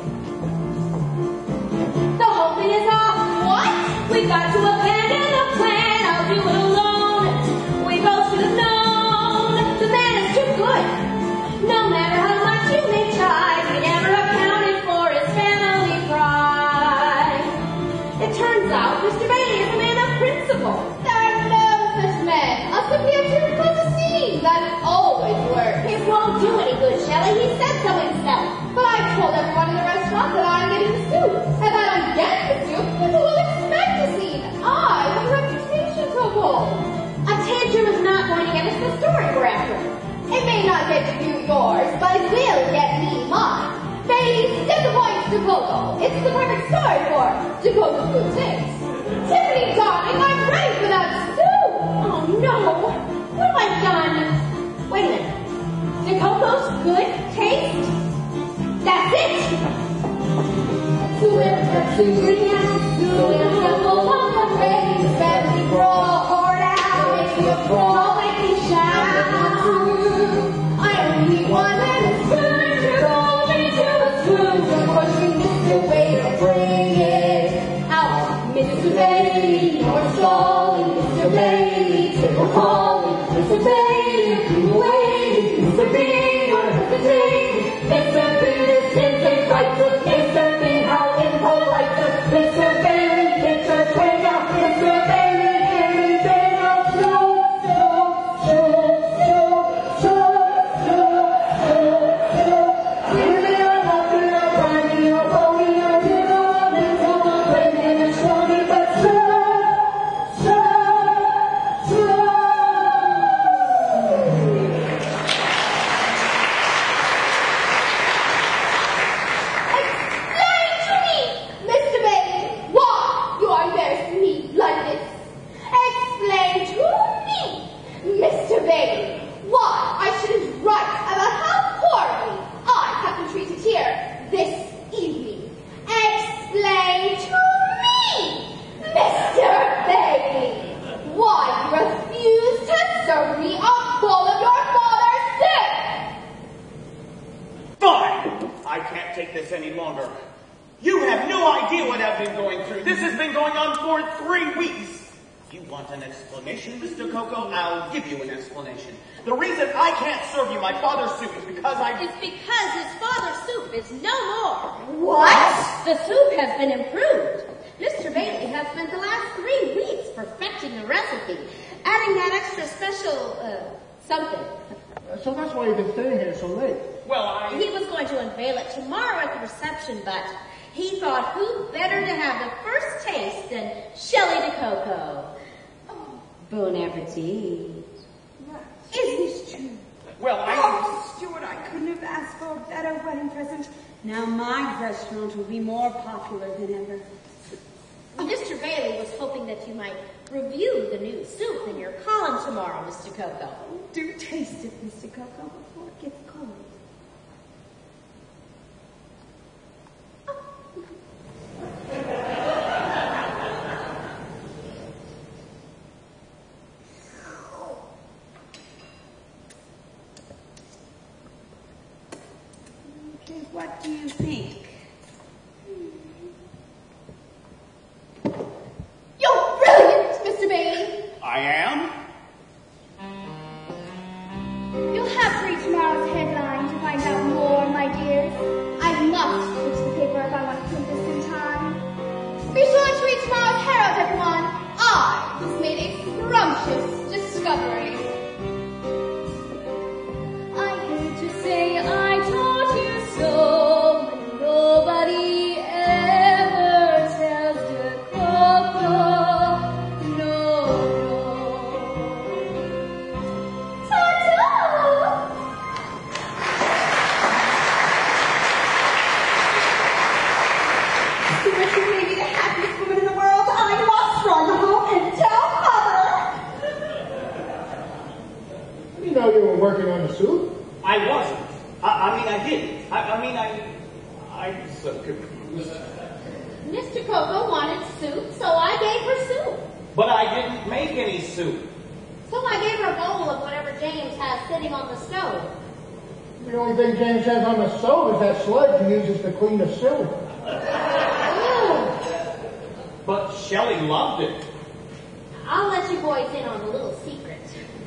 The whole thing is off. What? We've got to abandon the plan. I'll do it alone. We both should have known. The man is too good. No matter how much you may try, he never accounted for his family pride. It turns out Mister Bailey is a man of principle. There are no such men. A superior for the scene. That always works. It won't do any good, Shelley. He said so himself. But I told everyone in the restaurant that I'm getting the soup. And that I'm getting the soup, people will expect a scene. I have a reputation to uphold. A tantrum is not going to get us the story we're after. It may not get you yours, but it will get me mine. Bailey disappoints Dakota. It's the perfect story for Dakota's good taste. Tiffany, darling, I'm ready for that soup. Oh, no. What have I done? Wait a minute. Dakota's good taste? That's it! Swimmer, Suria, Suria, Temple, Mama, Baby, Family, Brawl, Hard Out, Make me a brawl, Make me shout. I only want that it's good to roll into a swoon. Of course, we Mister Waiter, bring it out. Mister Bailey, you're stalling. Mister Bailey, take a calling. Mister Bailey, you away. Mister B, you're hesitating. Mister B, this is a crisis. Mister B, how impolite. Mister Bailey, get your tray out. Mister Bailey, give me dinner. Soup, soup, soup, soup, soup, soup, soup, soup. Give me a muffin, a brandy, a pony, a dinner, a little, a bread, and a strawberry, but soup, soup, soup. Explain to me, Mister Bailey, why you are embarrassing me like this. Explain to me, Mister Bailey, why I shouldn't write about how poorly I have been treated here this evening. Explain to me, Mister Bailey, why you refuse to serve me a bowl of your father's soup. Fine! I can't take this any longer. You have no idea what I've been going through. This has been going on for three weeks. If you want an explanation, Mister Coco, I'll give you an explanation. The reason I can't serve you my father's soup is because I... It's because his father's soup is no more. What? The soup has been improved. Mister Bailey has spent the last three weeks perfecting the recipe, adding that extra special, uh, something. Uh, So that's why you've been staying here so late. Well, I... He was going to unveil it tomorrow at the reception, but he thought who better to have the first taste than Shelley DeCoco. Oh, Bon appetit. is this true? Well, I... Oh, Stuart, I couldn't have asked for a better wedding present. Now my restaurant will be more popular than ever. Mister Bailey was hoping that you might review the new soup in your column tomorrow, Mister Coco. Do taste it, Mister Coco, before it gets cold. Okay, what do you think? You're brilliant, Mister Bailey. I am? You'll have to read tomorrow's headline to find out more, my dears. I must fix the paper if I want to print this in time. discovery. I heard you say I told you so, but nobody ever tells the Coco. No, no. Ta-ta! You wish you made me the happiest woman in the world. I must run home and tell Mother. You know you were working on the suit. I wasn't. I, I mean, I didn't. I, I mean, I... I'm so confused. Mister Coco wanted soup, so I gave her soup. But I didn't make any soup. So I gave her a bowl of whatever James has sitting on the stove. The only thing James has on the stove is that sludge he uses to clean the silver. But Shelley loved it. I'll let you boys in on a little secret.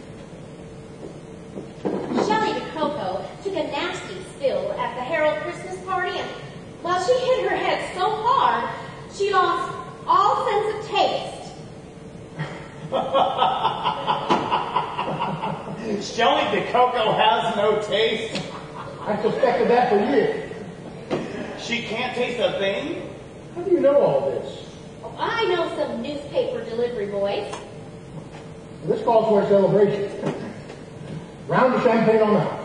Shelley the Coco took a nasty spill at the Harold Christmas party, and while she hit her head so hard, she lost all sense of taste. Shelley the Coco has no taste. I suspected that for years. She can't taste a thing? How do you know all this? Oh, I know some newspaper delivery boys. This calls for a celebration. Round of champagne on the house.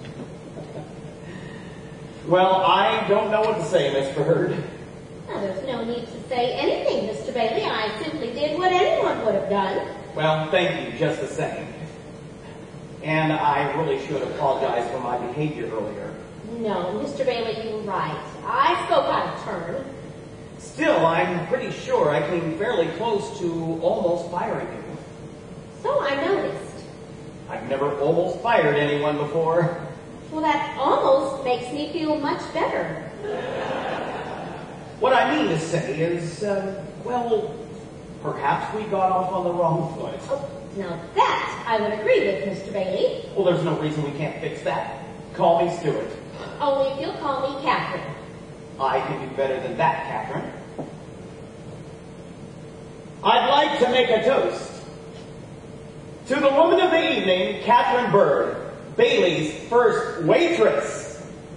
Well, I don't know what to say, Miss Bird. Now, there's no need to say anything, Mister Bailey. I simply did what anyone would have done. Well, thank you just the same. And I really should apologize for my behavior earlier. No, Mister Bailey, you were right. I spoke out of turn. Still, I'm pretty sure I came fairly close to almost firing you. So I noticed. I've never almost fired anyone before. Well, that almost makes me feel much better. What I mean to say is, uh, well, perhaps we got off on the wrong foot. Oh, now that I would agree with, Mister Bailey. Well, there's no reason we can't fix that. Call me Stuart. Only if you'll call me Catherine. I can do better than that, Catherine. I'd like to make a toast to the woman of the evening, Catherine Bird, Bailey's first waitress.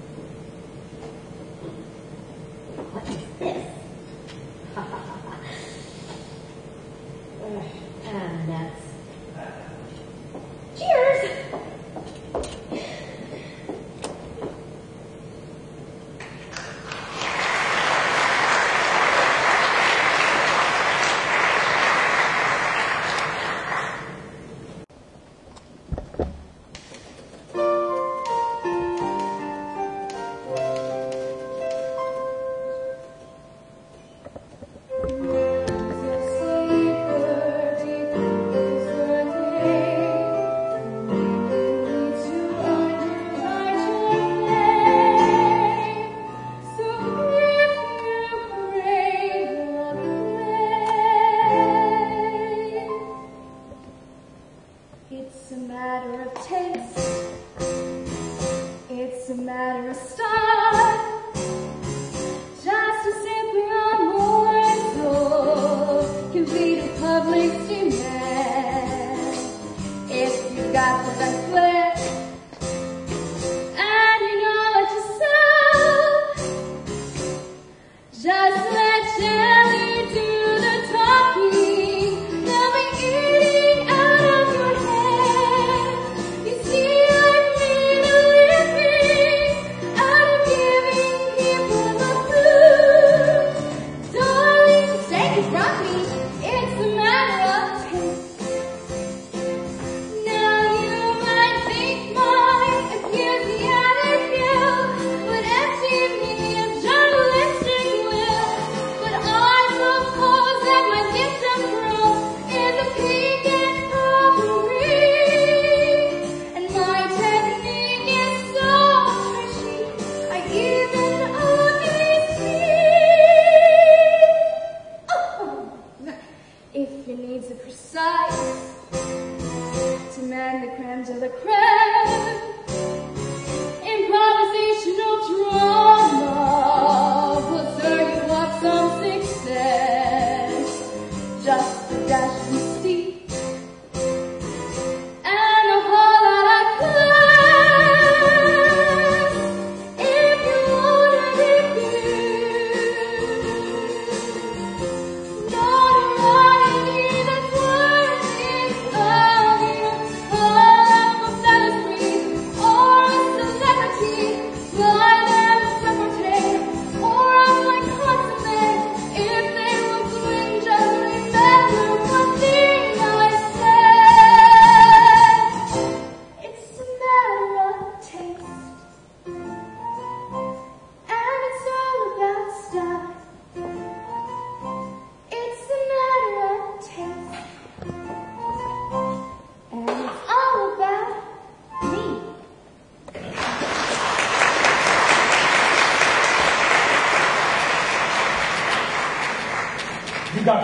What is this? And that's... Cheers!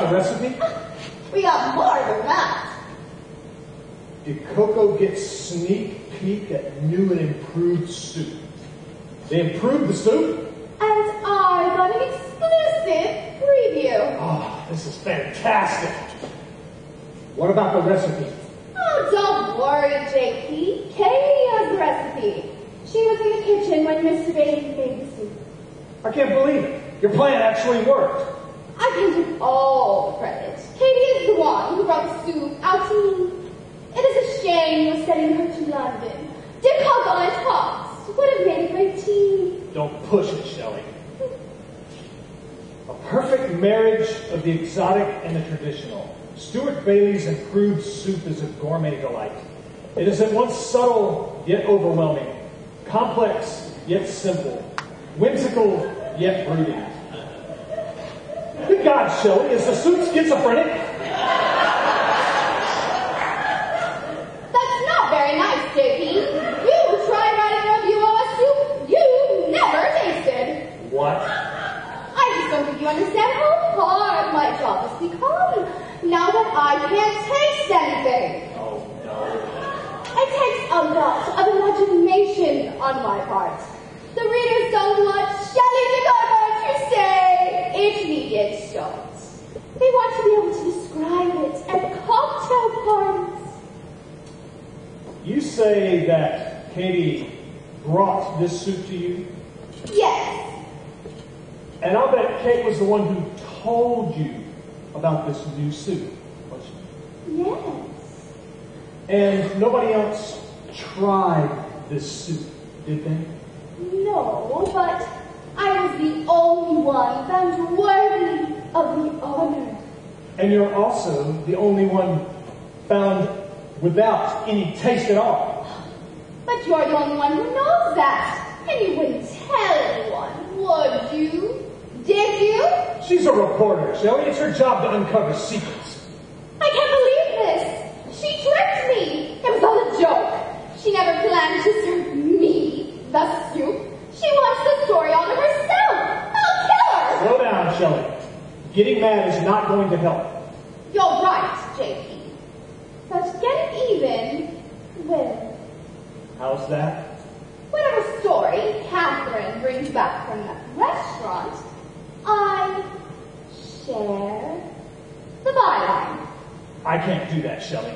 got a recipe? We got more than that. Did Coco get sneak peek at new and improved soup? They improved the soup? And I got an exclusive preview. Oh, this is fantastic. What about the recipe? Oh, don't worry, J P. Katie has the recipe. She was in the kitchen when Mister Bailey made the soup. I can't believe it. Your plan actually worked. I can take all the credit. Katie is the one who brought the soup out to me. It is a shame you're sending her to London. Chicago and Fox would have made a great team. Don't push it, Shelley. A perfect marriage of the exotic and the traditional. Stuart Bailey's improved soup is a gourmet delight. It is at once subtle yet overwhelming, complex yet simple, whimsical yet brooding. Good God, Shelley, is the soup schizophrenic? That's not very nice, J P. You tried writing a review of a soup you never tasted. What? I just don't think you understand how hard my job has become. Now that I can't taste anything. Oh, no. It takes a lot of imagination on my part. The readers don't want Shelley to go to say it needed salt. They want to be able to describe it at cocktail parties. You say that Katie brought this soup to you? Yes. And I'll bet Kate was the one who told you about this new soup, wasn't she? Yes. And nobody else tried this soup, did they? No, but I was the only one found worthy of the honor. And you're also the only one found without any taste at all. But you're the only one who knows that. And you wouldn't tell anyone, would you? Did you? She's a reporter, Shelley. It's her job to uncover secrets. I can't believe this. She tricked me. It was all a joke. She never planned to serve me the soup. She wants the story all to herself. I'll kill her. Slow down, Shelley. Getting mad is not going to help. You're right, J P. But getting even will. How's that? Whatever story Catherine brings back from that restaurant, I share the byline. I can't do that, Shelley.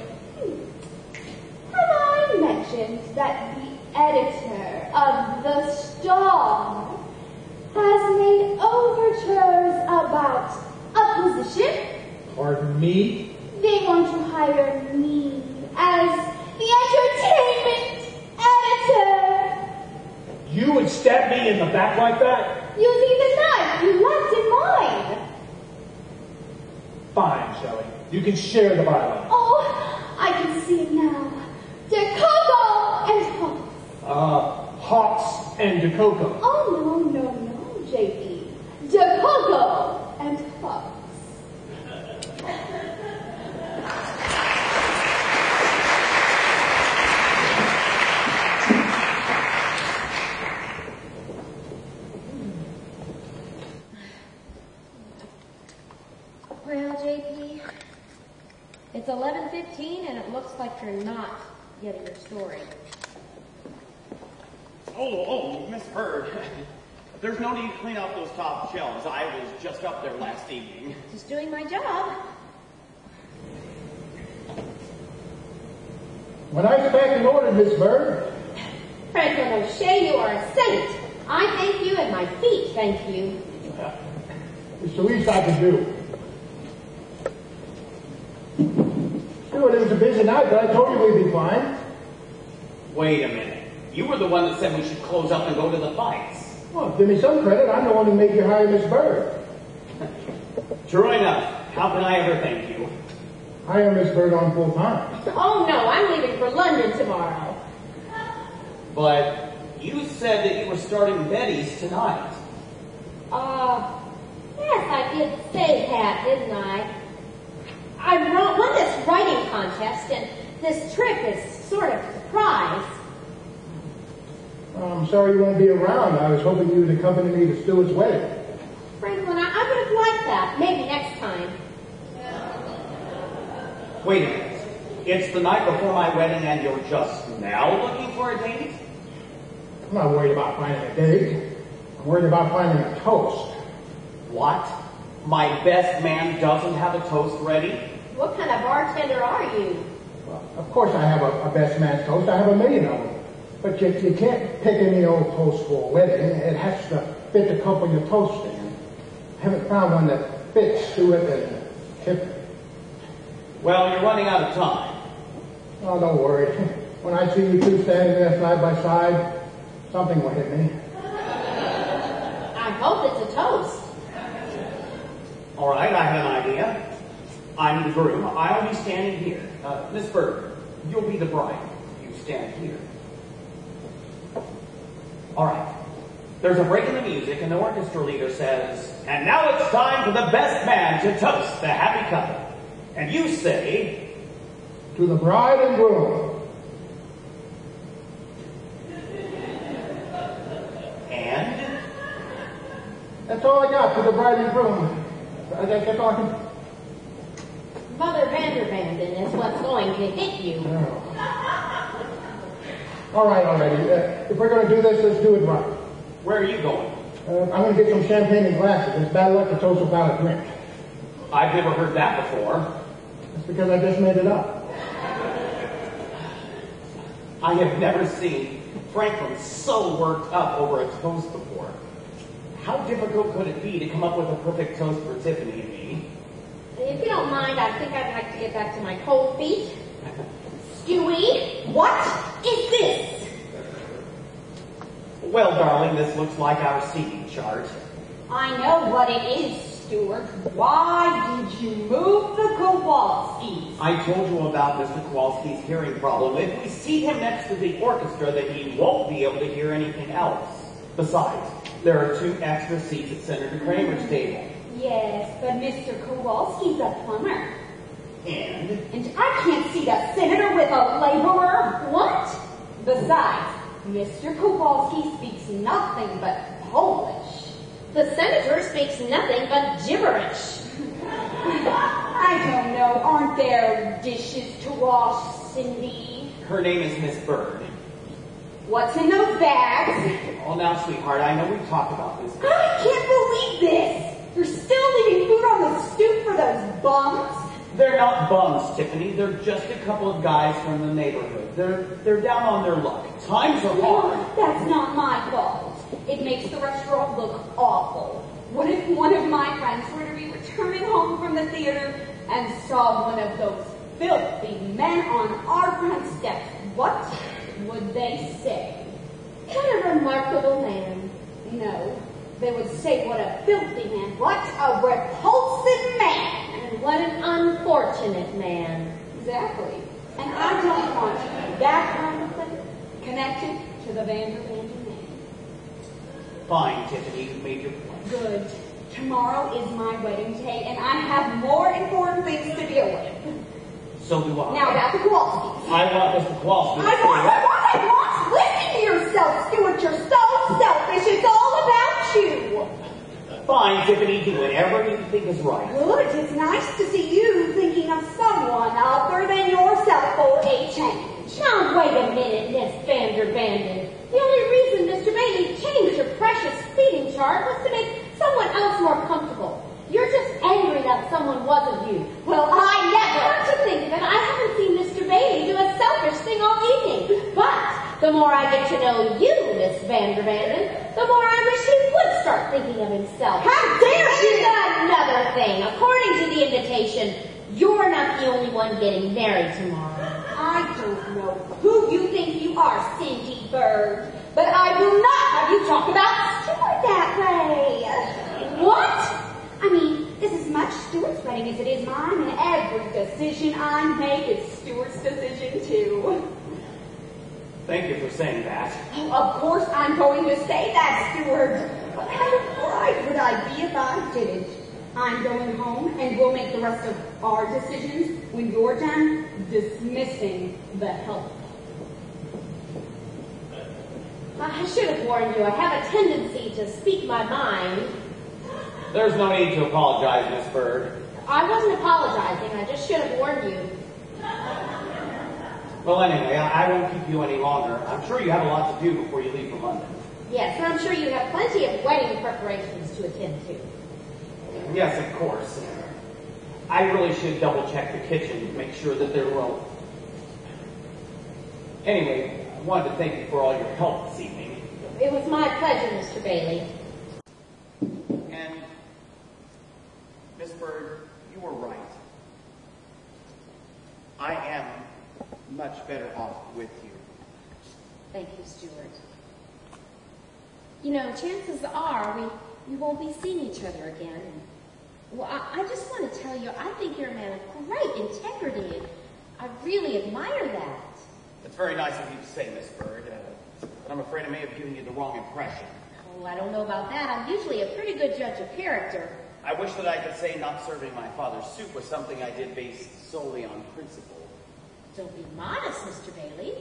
Have I mentioned that the editor of The Star has made overtures about a position? Pardon me? They want to hire me as the entertainment editor. You would stab me in the back like that? Using the knife you left in mine. Fine, Shelley. You can share the byline. Oh, I can see it now. DeCoco and Hawks. Uh, Hawks and DeCoco. Oh, no, no, no, J P. DeCoco and Hawks. Well, J P, it's eleven fifteen and it looks like you're not getting your story. Oh, oh, Miss Bird. There's no need to clean off those top shelves. I was just up there last evening. Just doing my job. When I get back in order, Miss Bird. Franklin O'Shea, you are a saint. I thank you and my feet thank you. It's the least I can do. Stuart, it was a busy night, but I told you we'd be fine. Wait a minute. You were the one that said we should close up and go to the fights. Well, give me some credit. I'm the one who made you hire Miss Bird. True enough. How can I ever thank you? Hire Miss Bird on full time. Oh no, I'm leaving for London tomorrow. But you said that you were starting Betty's tonight. Uh, yes, I did say that, didn't I? I wrote, won this writing contest, and this trip is sort of a surprise. I'm sorry you won't be around. I was hoping you would accompany me to Stuart's wedding. Franklin, I, I would have liked that. Maybe next time. Wait a minute. It's the night before my wedding and you're just now looking for a date? I'm not worried about finding a date. I'm worried about finding a toast. What? My best man doesn't have a toast ready? What kind of bartender are you? Well, of course I have a, a best man toast. I have a million of them. But you, you can't pick any old toast for a wedding. It has to fit the couple you're toasting. I haven't found one that fits Stuart and Tiffany. Well, you're running out of time. Oh, don't worry. When I see you two standing there side by side, something will hit me. I hope it's a toast. All right, I have an idea. I'm the groom. I'll be standing here. Uh, Miss Bird, you'll be the bride. You stand here. All right. There's a break in the music, and the orchestra leader says, "And now it's time for the best man to toast the happy couple." And you say, to the bride and groom. And? That's all I got, to the bride and groom. That's, that's all I can... Mother Vandervanden is what's going to hit you. Oh. All right, already. Uh, if we're going to do this, let's do it right. Where are you going? Uh, I'm going to get some champagne and glasses. It's bad luck to toast without a drink. I've never heard that before. That's because I just made it up. I have never seen Franklin so worked up over a toast before. How difficult could it be to come up with a perfect toast for Tiffany and me? If you don't mind, I think I'd like to get back to my cold feet. Stewie, what is this? Well, darling, this looks like our seating chart. I know what it is, Stuart. Why did you move the Kowalskis? I told you about Mister Kowalski's hearing problem. If we seat him next to the orchestra, then he won't be able to hear anything else. Besides, there are two extra seats at Senator Kramer's table. Yes, but Mister Kowalski's a plumber. And? And I can't seat a senator with a laborer. What? Besides, Mister Kowalski speaks nothing but Polish. The senator speaks nothing but gibberish. I don't know. Aren't there dishes to wash, Cindy? Her name is Miss Bird. What's in those bags? Oh, now, sweetheart, I know we've talked about this. I can't believe this. You're still leaving food on the stoop for those bums? They're not bums, Tiffany. They're just a couple of guys from the neighborhood. They're they're down on their luck. Times are hard. That's not my fault. It makes the restaurant look awful. What if one of my friends were to be returning home from the theater and saw one of those filthy men on our front steps? What would they say? What a remarkable man. No, they would say, what a filthy man. What a repulsive man. And what an unfortunate man. Exactly. And I don't want to be that kind of thing connected to the Vandervanden name. Fine, Tiffany, you've made your point. Good. Tomorrow is my wedding day, and I have more important things to deal with. So do I. Now about the Kowalskis. I want Mister Kowalski. I want, I want, I want. Listen to yourself, Stuart. You're so selfish. It's all about you. Fine, Tiffany, do whatever you think is right. Good. It's nice to see you thinking of someone other than yourself for a change. Now, wait a minute, Miss Vandervanden. The only reason Mister Bailey changed your precious feeding chart was to make someone else more comfortable. You're just angry that someone wasn't you. Well, I never. Come to think of it, I haven't seen Mister Bailey do a selfish thing all evening. But the more I get to know you, Miss Vandervanden, the more I wish he would start thinking of himself. How dare you! And another thing, according to the invitation, you're not the only one getting married tomorrow. I don't know who you think you are, Cindy Bird, but I will not have you talk about Stuart that way. What? I mean, this is much Stuart's wedding as it is mine, and every decision I make is Stuart's decision too. Thank you for saying that. Of course I'm going to say that, Stuart. What kind of bride would I be if I didn't? I'm going home, and we'll make the rest of our decisions when you're done dismissing the help. I should have warned you. I have a tendency to speak my mind. There's no need to apologize, Miss Bird. I wasn't apologizing. I just should have warned you. Well, anyway, I, I won't keep you any longer. I'm sure you have a lot to do before you leave for London. Yes, and I'm sure you have plenty of wedding preparations to attend to. Yes, of course. I really should double check the kitchen to make sure that they're well. Anyway, I wanted to thank you for all your help this evening. It was my pleasure, Mister Bailey. And, Miss Bird, you were right. I am much better off with you. Thank you, Stuart. You know, chances are we, we won't be seeing each other again. Well, I, I just want to tell you, I think you're a man of great integrity. I really admire that. It's very nice of you to say, Miss Bird, uh, but I'm afraid I may have given you the wrong impression. Oh, I don't know about that. I'm usually a pretty good judge of character. I wish that I could say not serving my father's soup was something I did based solely on principle. Don't be modest, Mister Bailey.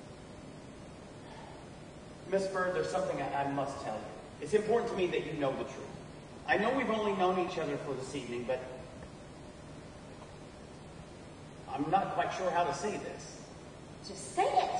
Miss Bird, there's something I, I must tell you. It's important to me that you know the truth. I know we've only known each other for this evening, but I'm not quite sure how to say this. Just say it.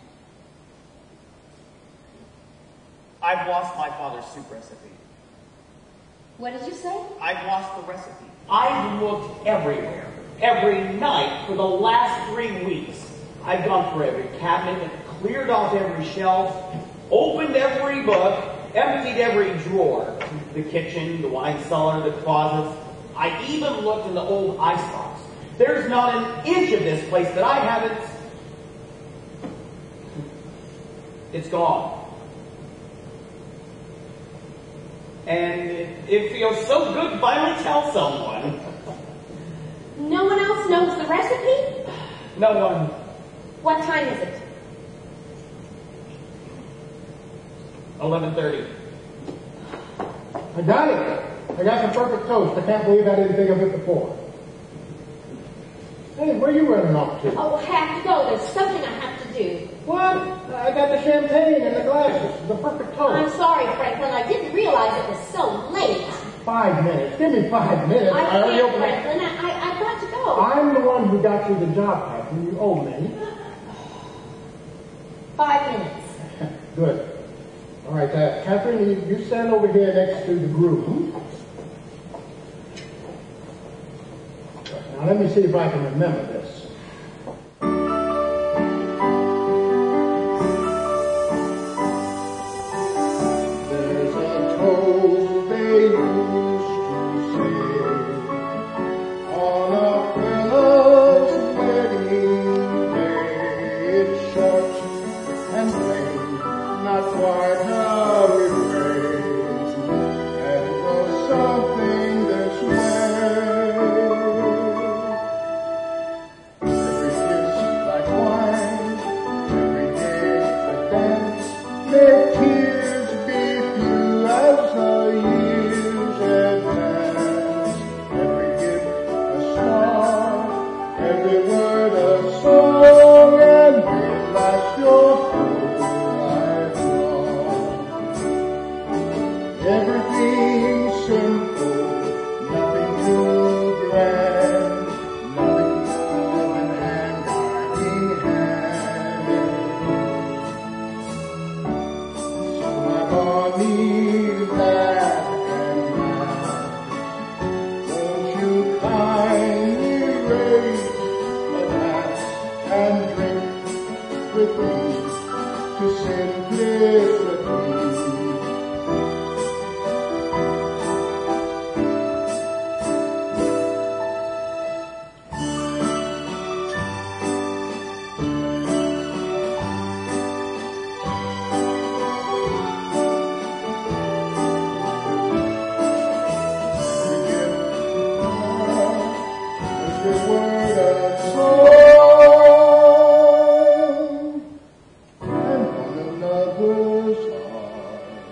I've lost my father's soup recipe. What did you say? I've lost the recipe. I've looked everywhere, every night for the last three weeks. I've gone through every cabinet, cleared off every shelf, opened every book, emptied every drawer. The kitchen, the wine cellar, the closets. I even looked in the old icebox. There's not an inch of this place that I haven't. It's gone. And it, it feels so good to finally tell someone. No one else knows the recipe? No one. What time is it? eleven thirty. I got it. I got the perfect toast. I can't believe I didn't think of it before. Hey, where are you running off to? Oh, I have to go. There's something I have to do. What? I got the champagne and the glasses. The perfect toast. I'm sorry, Franklin. I didn't realize it was so late. Five minutes. Give me five minutes. I already can't, opened it. Franklin. I, I, I've got to go. I'm the one who got you the job, Catherine. You owe me. Five minutes. Good. All right, uh, Catherine, you, you stand over here next to the groom. Now let me see if I can remember this. There's a toast they used to say on a fellow's wedding day. It's short and plain, not quite a rephrase, and goes something this way. Every kiss like wine, every day a dance, may tears be few as the years advance. Every gift a star, every word a song, and may last your whole life long. Everything simple, nothing too grand, nothing more than hand guiding hand. So my Bonnie, that and that, won't you kindly raise a glass and drink with me to simplicity? Another's heart.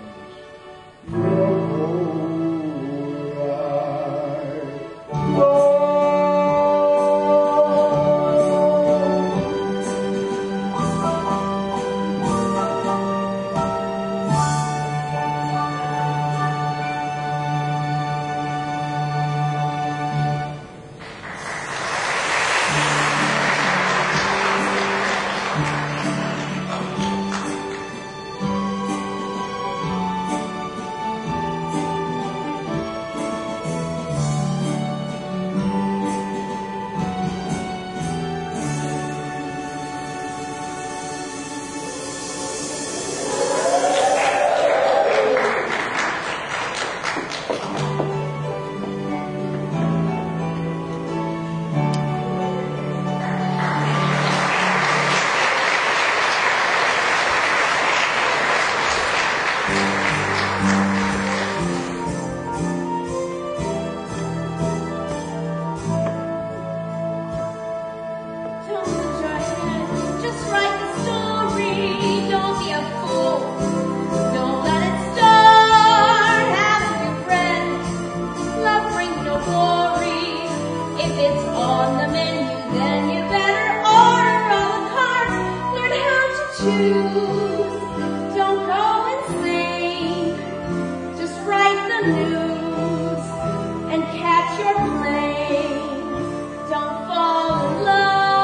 choose. Don't go insane. Just write the news and catch your plane. Don't fall in love.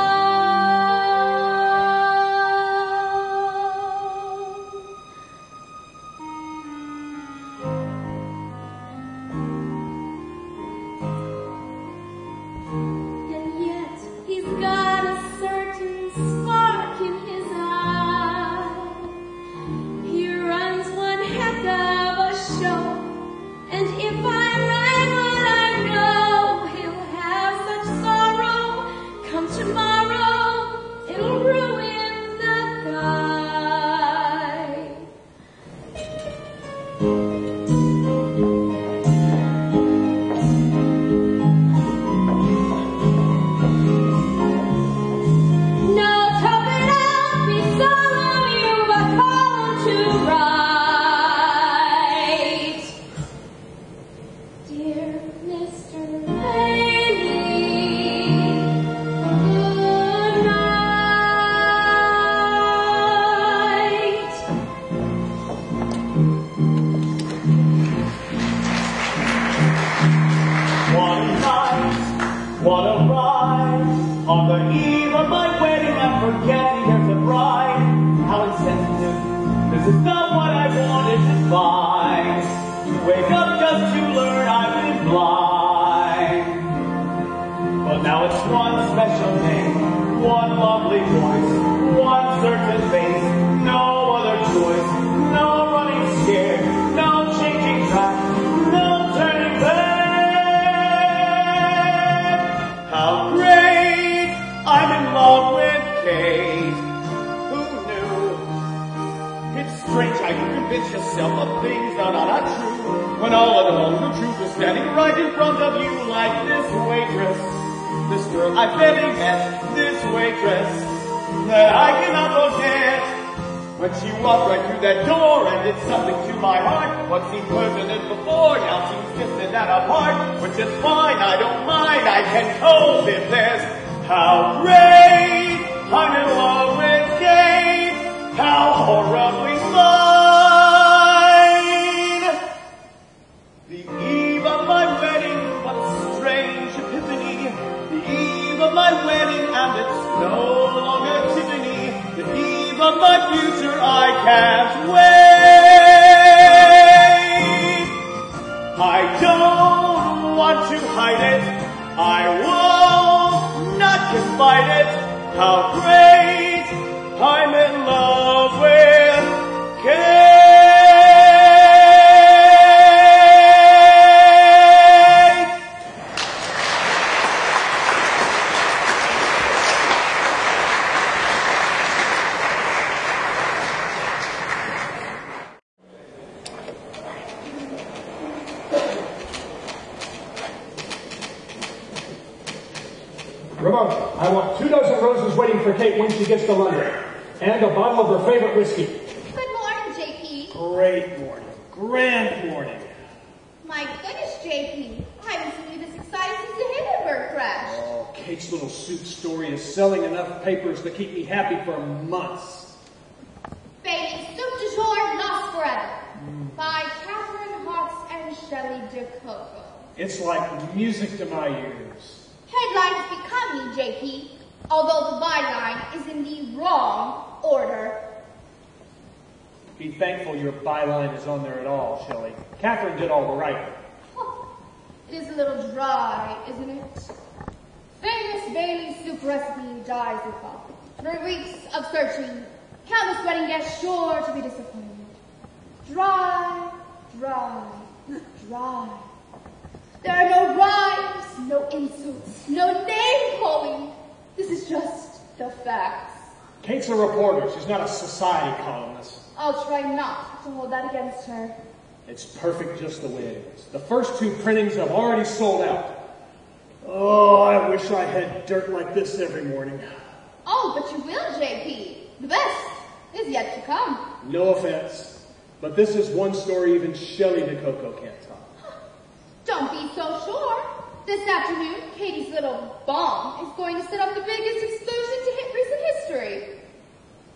And yet he's got a certain spark in his eye. He runs one heck of a show. And if I write what I know, he'll have such sorrow. Come tomorrow, it'll ruin the guy. No, top it up, be solo you, but call to write. Dear Mister Bailey, good night. What a night, what a ride. On the eve of my wedding, I'm forgetting there's a bride. How insensitive, this is not what I wanted to find. To wake up just to learn I've been blind. But now it's one special name, one lovely voice, one certain face, no other choice, no running scared, no changing track, no turning back. How great, I'm in love with Kate. Who knew? It's strange how you convince yourself of things that are not true, when all along the truth is standing right in front of you like this waitress. This girl I barely met, this waitress that I cannot forget. When she walked right through that door and did something to my heart, what seemed permanent before now seems distant and apart, which is fine, I don't mind, I can cope if there's. How great, I'm in love with Kate, how horribly fine. The eve of my wedding, what strange epiphany. The eve of my wedding and it's no longer Tiffany. The eve of my future, I can't wait. I don't want to hide it. I won't not confide it. How great, I'm in love with Kate. Ramona, I want two dozen roses waiting for Kate when she gets to London. And a bottle of her favorite whiskey. Good morning, J P. Great morning. Grand morning. My goodness, J P. I haven't seen you this excited since the Hindenburg crash. Oh, Kate's little suit story is selling enough papers to keep me happy for months. Bailey, Soup du Jour, Lost Forever. By Catherine Hawks and Shelley DeCoco. It's like music to my ears. Headlines becoming, J P, although the byline is in the wrong order. Be thankful your byline is on there at all, Shelley. Catherine did all the writing. It is a little dry, isn't it? Famous Bailey soup recipe dies with pop. Three weeks of searching, countless wedding guests sure to be disappointed. Dry, dry, dry. There are no rhymes, no insults, no name calling. This is just the facts. Kate's a reporter. She's not a society columnist. I'll try not to hold that against her. It's perfect just the way it is. The first two printings have already sold out. Oh, I wish I had dirt like this every morning. Oh, but you will, J P. The best is yet to come. No offense, but this is one story even Shelley DeCoco can't top. Don't be so sure. This afternoon, Katie's little bomb is going to set up the biggest explosion to hit recent history. What are you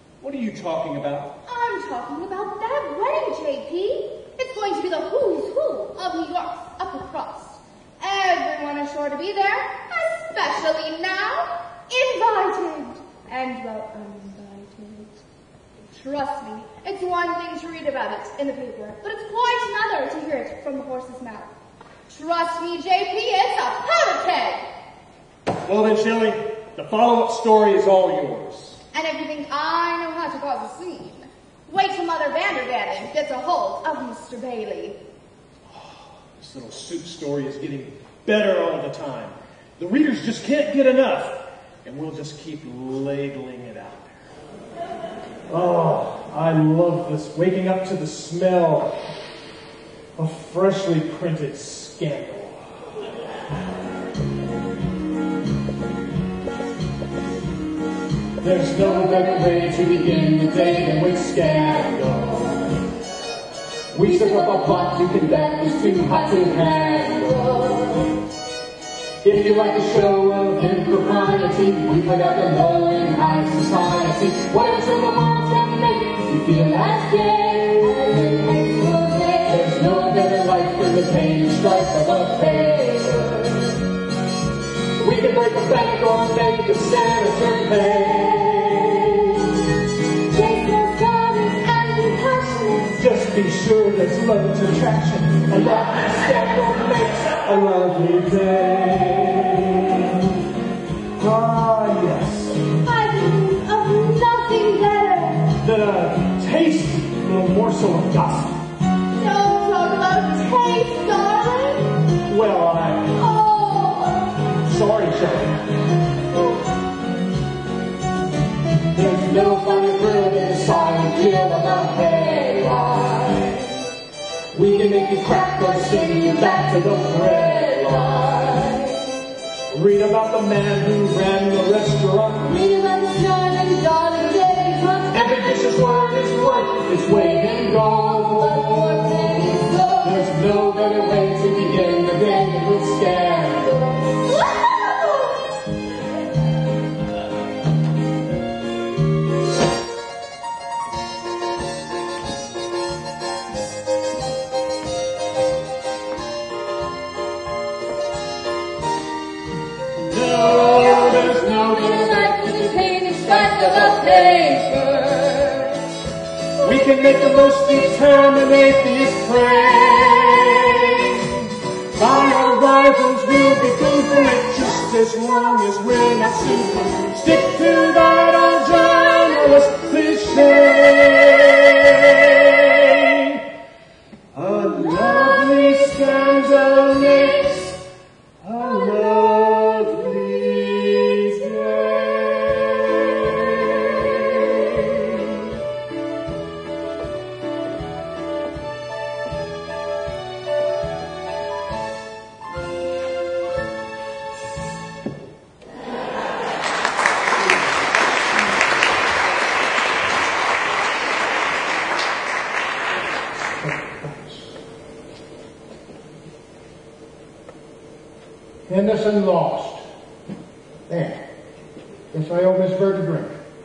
you talking about? I'm talking about that wedding, J P. It's going to be the who's who of New York's upper crust. Everyone is sure to be there, especially now, invited and well uninvited. Trust me, it's one thing to read about it in the paper, but it's quite another to hear it from the horse's mouth. Trust me, J P, it's a powder keg. Well then, Shelley, the follow-up story is all yours. And if you think I know how to cause a scene, wait till Mother Vandergaden gets a hold of Mister Bailey. Oh, this little soup story is getting better all the time. The readers just can't get enough, and we'll just keep ladling it out there. Oh, I love this, waking up to the smell of freshly printed scandal. There's no better way to begin the day than with scandal. We set up a plot you can bet is too hot to handle. If you like a show of impropriety, we put out the low in high society. Whatever the moments can make you feel as gay. There's no better life than the pain and strife of a paper. We can break a bank or make a senator pay. Just be sure there's loads of traction, and that scandal makes a lovely day. Ah, yes. I can think of nothing better than a tasty little morsel of gossip. Don't talk about taste, darling. Well, I... Oh. Sorry, Shelley. There's no funny thrill than a silent kill of a hayride. We can make you crack or sing you back to the bread line. Read about the man who ran the restaurant. Read about the shining darling day front. Every vicious word is worth its weight in gold. There's no better way to begin the day than with scandal. Of paper. We can make the most determined atheist pray. By our rivals we'll be food for it just as long as we're not super. Stick to that old journalist cliche. A lovely scandal makes a lovely day. Henderson lost. There. Guess I owe Miss Bird a drink.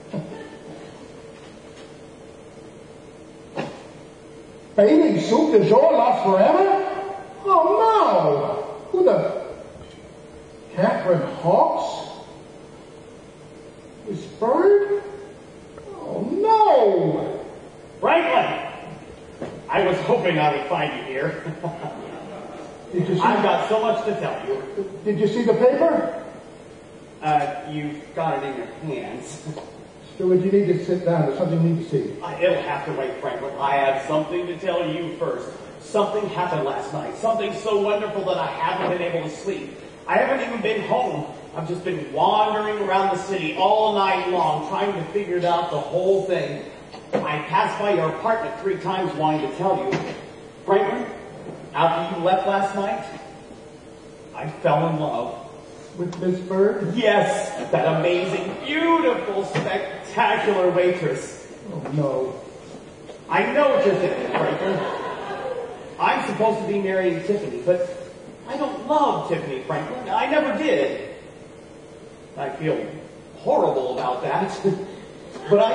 Baby soup de jour lost forever? Oh no! Who the... Catherine Hawks? Miss Bird? Oh no! Franklin! I was hoping I would find you here. Did you see I've got so much to tell you. Did you see the paper? Uh, you've got it in your hands. Stuart, you need to sit down. There's something you need to see. Uh, it'll have to wait, Franklin. I have something to tell you first. Something happened last night. Something so wonderful that I haven't been able to sleep. I haven't even been home. I've just been wandering around the city all night long, trying to figure out the whole thing. I passed by your apartment three times wanting to tell you. Franklin, after you left last night, I fell in love. With Miss Bird? Yes, that amazing, beautiful, spectacular waitress. Oh, no. I know what you're thinking, Franklin. I'm supposed to be marrying Tiffany, but I don't love Tiffany, Franklin. I never did. I feel horrible about that. But I,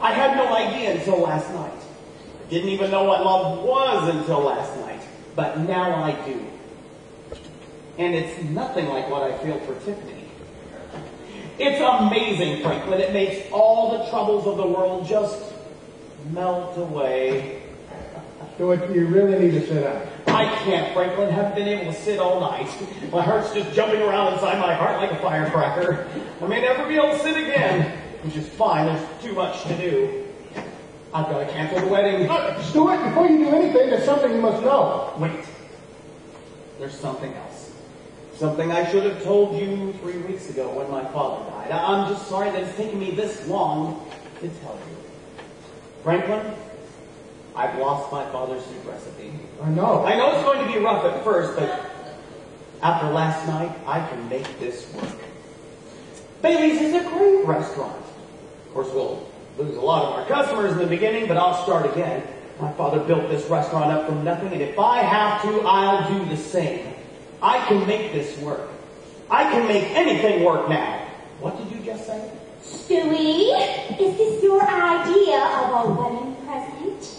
I had no idea until last night. I didn't even know what love was until last night. But now I do. And it's nothing like what I feel for Tiffany. It's amazing, Franklin. It makes all the troubles of the world just melt away. Stuart, you really need to sit down. I can't, Franklin. Haven't been able to sit all night. My heart's just jumping around inside my heart like a firecracker. I may never be able to sit again, which is fine. There's too much to do. I've got to cancel the wedding. Uh, Stuart, before you do anything, there's something you must know. Wait. There's something else. Something I should have told you three weeks ago when my father died. I'm just sorry that it's taken me this long to tell you. Franklin, I've lost my father's soup recipe. I know. I know it's going to be rough at first, but after last night, I can make this work. Bailey's is a great restaurant. Of course, we'll lose a lot of our customers in the beginning, but I'll start again. My father built this restaurant up from nothing, and if I have to, I'll do the same. I can make this work. I can make anything work now. What did you just say? Stewie, is this your idea of a wedding present?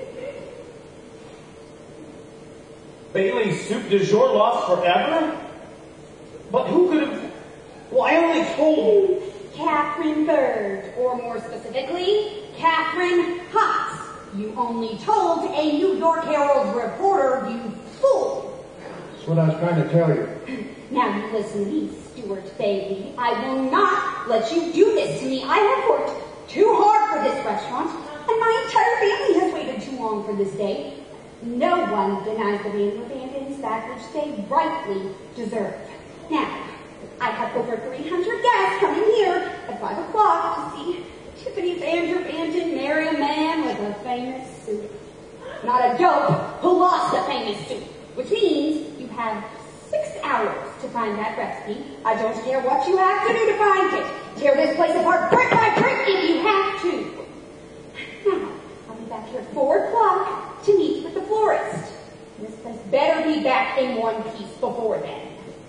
Bailey's soup du jour lost forever? But who could have... Well, I only told... Catherine Bird, or more specifically, Catherine Hotz. You only told a New York Herald reporter, you fool. That's what I was trying to tell you. Now you listen to me, Stuart Bailey. I will not let you do this to me. I have worked too hard for this restaurant, and my entire family has waited too long for this day. No one denies the man with Bandon's back, which they rightly deserve. Now, I have over three hundred guests coming here at five o'clock to see Tiffany's Andrew Banton marry a man with a famous suit. Not a dope who lost a famous suit, which means you have six hours to find that recipe. I don't care what you have to do to find it. Tear this place apart brick by brick if you have to. Now, I'll be back here at four o'clock to meet with the florist. This place better be back in one piece before then.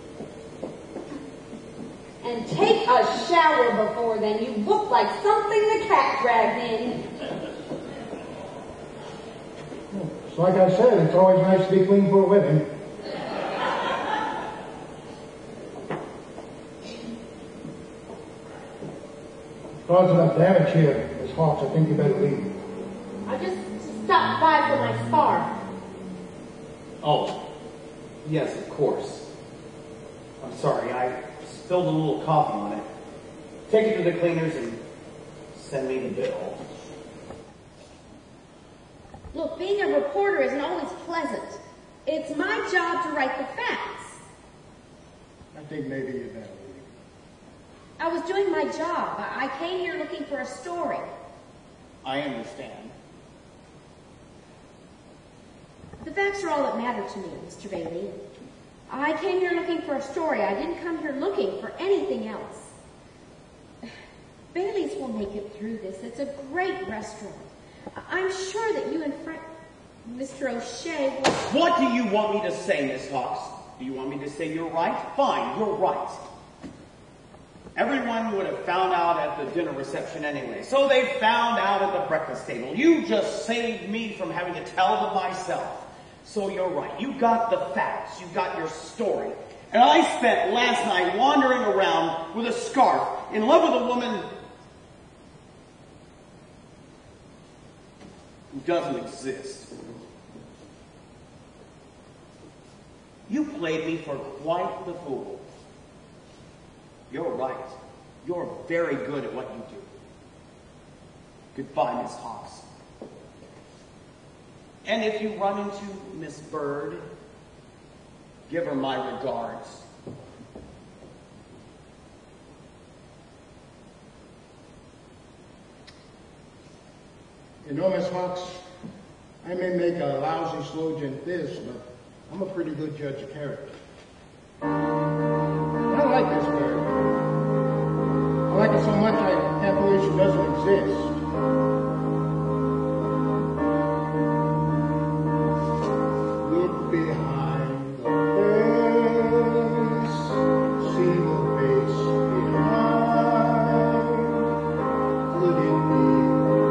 And take a shower before then. You look like something the cat dragged in. So like I said, it's always nice to be clean for a wedding. Causing enough damage here, Miss Hawks. I think you better leave. I just stopped by for my scarf. Oh, yes, of course. I'm sorry, I spilled a little coffee on it. Take it to the cleaners and send me the bill. Look, being a reporter isn't always pleasant. It's my job to write the facts. I think maybe you better leave. I was doing my job. I I came here looking for a story. I understand. The facts are all that matter to me, Mister Bailey. I came here looking for a story. I didn't come here looking for anything else. Bailey's will make it through this. It's a great restaurant. I'm sure that you and Frank, Mister O'Shea will... What do you want me to say, Miss Hawks? Do you want me to say you're right? Fine, you're right. Everyone would have found out at the dinner reception anyway. So they found out at the breakfast table. You just saved me from having to tell them myself. So you're right. You got the facts. You got your story. And I spent last night wandering around with a scarf in love with a woman who doesn't exist. You played me for quite the fool. You're right. You're very good at what you do. Goodbye, Miss Hawks. And if you run into Miss Bird, give her my regards. You know, Miss Hawks, I may make a lousy slow gin fizz, but I'm a pretty good judge of character. I like this bird. I like her so much I can't believe she doesn't exist. Look behind the face, see the face behind. Could it be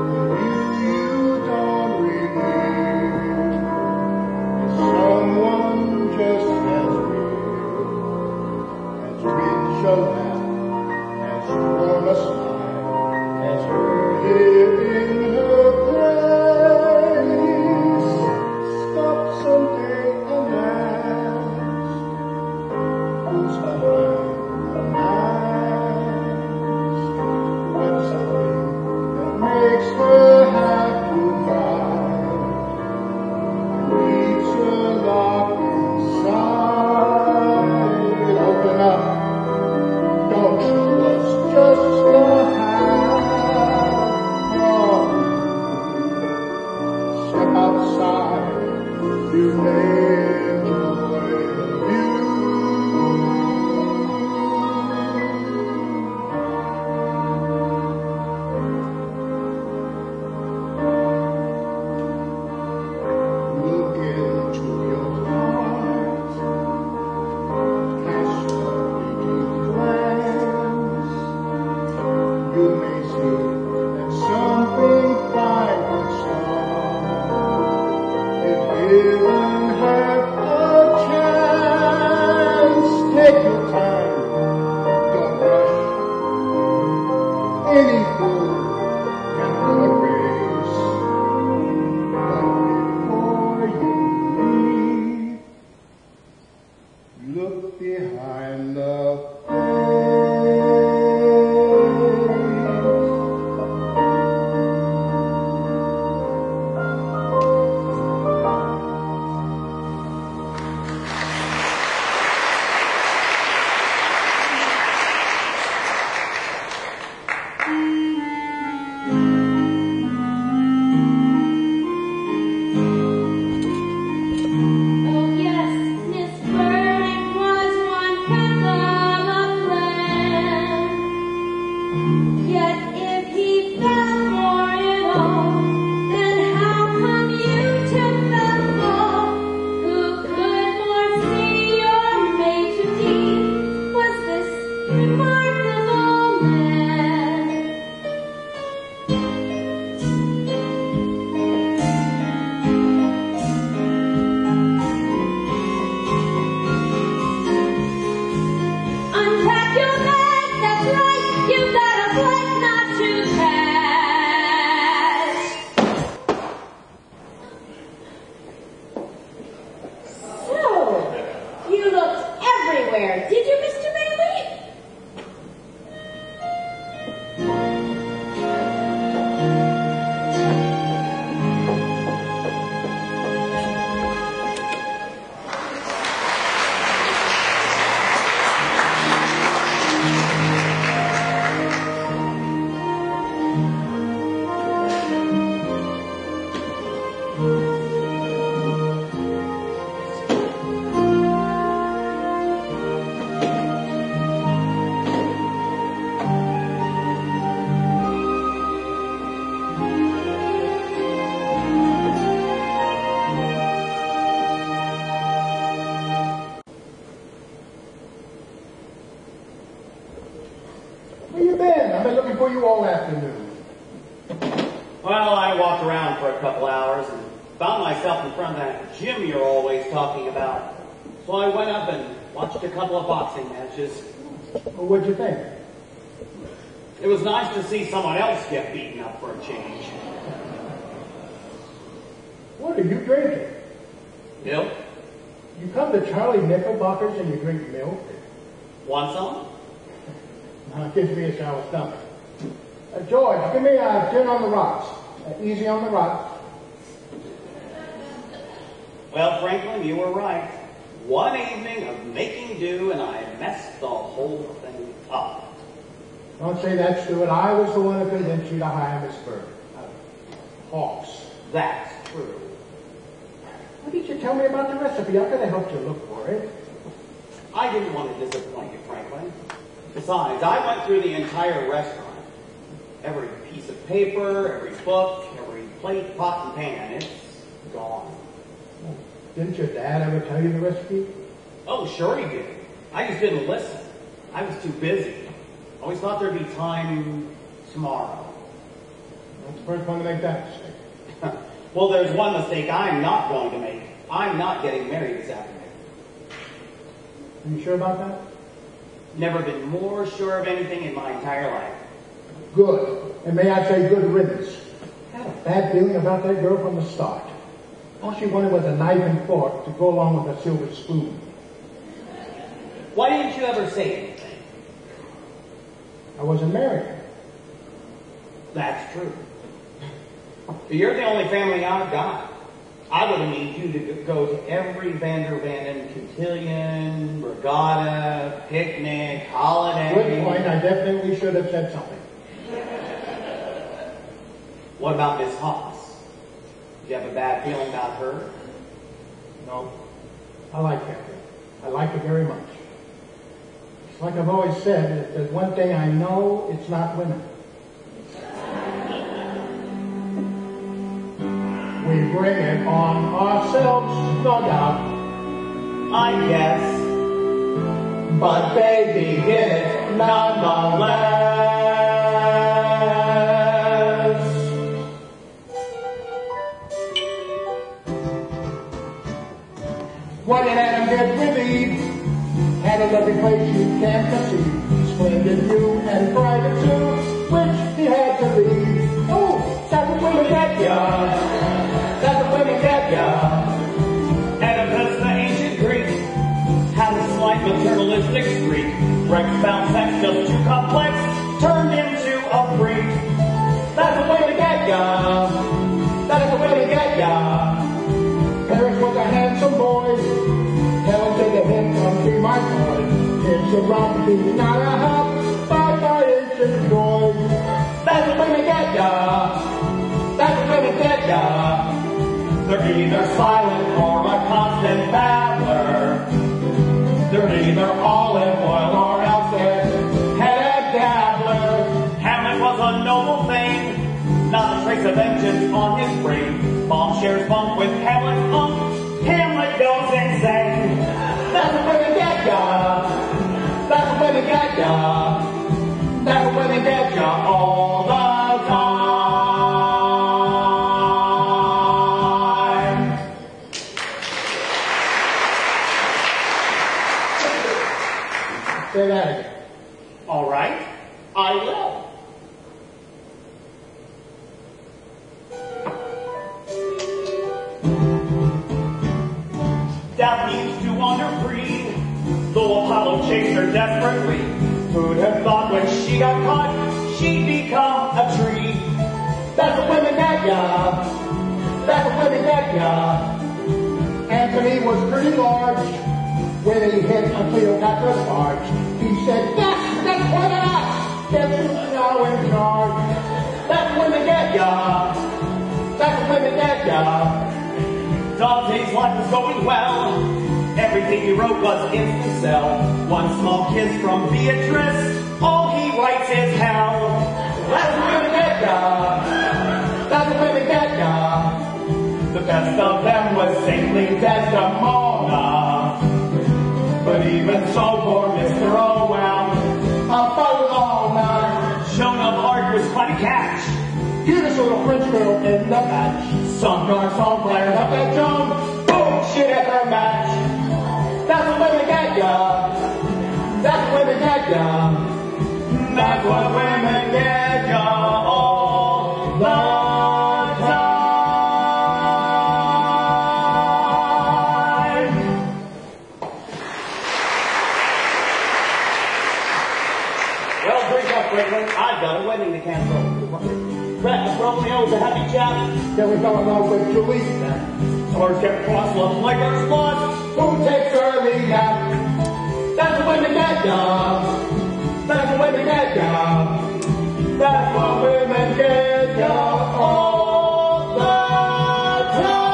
Well, I walked around for a couple hours and found myself in front of that gym you're always talking about. So I went up and watched a couple of boxing matches. Well, what'd you think? It was nice to see someone else get beaten up for a change. What are you drinking? Milk? You come to Charlie Knickerbocker's and you drink milk? Want some? Now, it gives me a sour stomach. Uh, George, give me a gin on the rocks. Uh, easy on the rocks. Well, Franklin, you were right. One evening of making do and I messed the whole thing up. Don't say that, Stuart. I was the one who convinced you to hire Miss Bird. Uh, Hawks. That's true. Why didn't you tell me about the recipe? I could have helped you look for it. I didn't want to disappoint you, Franklin. Besides, I went through the entire restaurant. Every piece of paper, every book, every plate, pot, and pan. It's gone. Didn't your dad ever tell you the recipe? Oh, sure he did. I just didn't listen. I was too busy. Always thought there'd be time tomorrow. That's the first one to make that mistake. Well, there's one mistake I'm not going to make. I'm not getting married this afternoon. Are you sure about that? Never been more sure of anything in my entire life. Good. And may I say good riddance. I had a bad feeling about that girl from the start. All she wanted was a knife and fork to go along with a silver spoon. Why didn't you ever say anything? I wasn't married. That's true. You're the only family I've got. I would have needed you to go to every Vander Vanden cotillion, regatta, picnic, holiday. Good point. I definitely should have said something. What about Miss Haas? Do you have a bad feeling about her? No. I like Catherine. I like her very much. It's like I've always said, if there's one thing I know, it's not women. We bring it on ourselves, no doubt. I guess. But they begin it nonetheless. What did Adam get with Eve? Had a lovely place you can't conceive. Splendid view and private too, which he had to leave. Oh, that's what women get ya. That's what women get ya. Oedipus, the ancient Greek, had a slight maternalistic streak. Rex found sex just too complex, turned into a freak. That's the way to get ya. That's the way to get ya. Paris was a handsome boy. Tell him to him, come be my boy. It's a romp, he's not a hop, but my ancient boy. That's the way to get ya. That's the way to get ya. They're either silent or a constant babbler. They're either olive oil or else they're head dabbler. Hamlet was a noble thing, not a trace of vengeance on his brain. Bomb shares bump with Hamlet's ump. Hamlet goes insane. That's the way to get ya. That's the way to get ya. That's the way to get ya all the time. Say that again. All right, I will. Daphne used to wander free, though Apollo chased her desperately. Who'd have thought when she got caught, she'd become a tree? That's the women get ya. That's the women get ya. Anthony was pretty large when he hit a Cleopatra's barge. He said, yes, that's what I Guess who's now in charge? That's the women get ya. That's the women get ya. Dante's life was going well. Everything he wrote was instant sell. One small kiss from Beatrice, all he writes is hell. That's the women get ya. That's the women get ya. The best of them was saintly Desdemona. But even so, poor Mister Orwell, a Barcelona. Joan of Arc was quite a catch. Beautiful little French girl in the match. Some garçon flares up that drum. Boom, shit at their match. That's the way they get ya. That's the way they get ya. That's what women get ya all the time. Well, drink up, Franklin. I've got a wedding to cancel. Brett, Brockle's a happy chap. Then we fell in love with Julie. Swords kept cross, love like our spots. Who takes early nap? That's the way they get ya. That's the way they get ya. That's what women get ya all the time.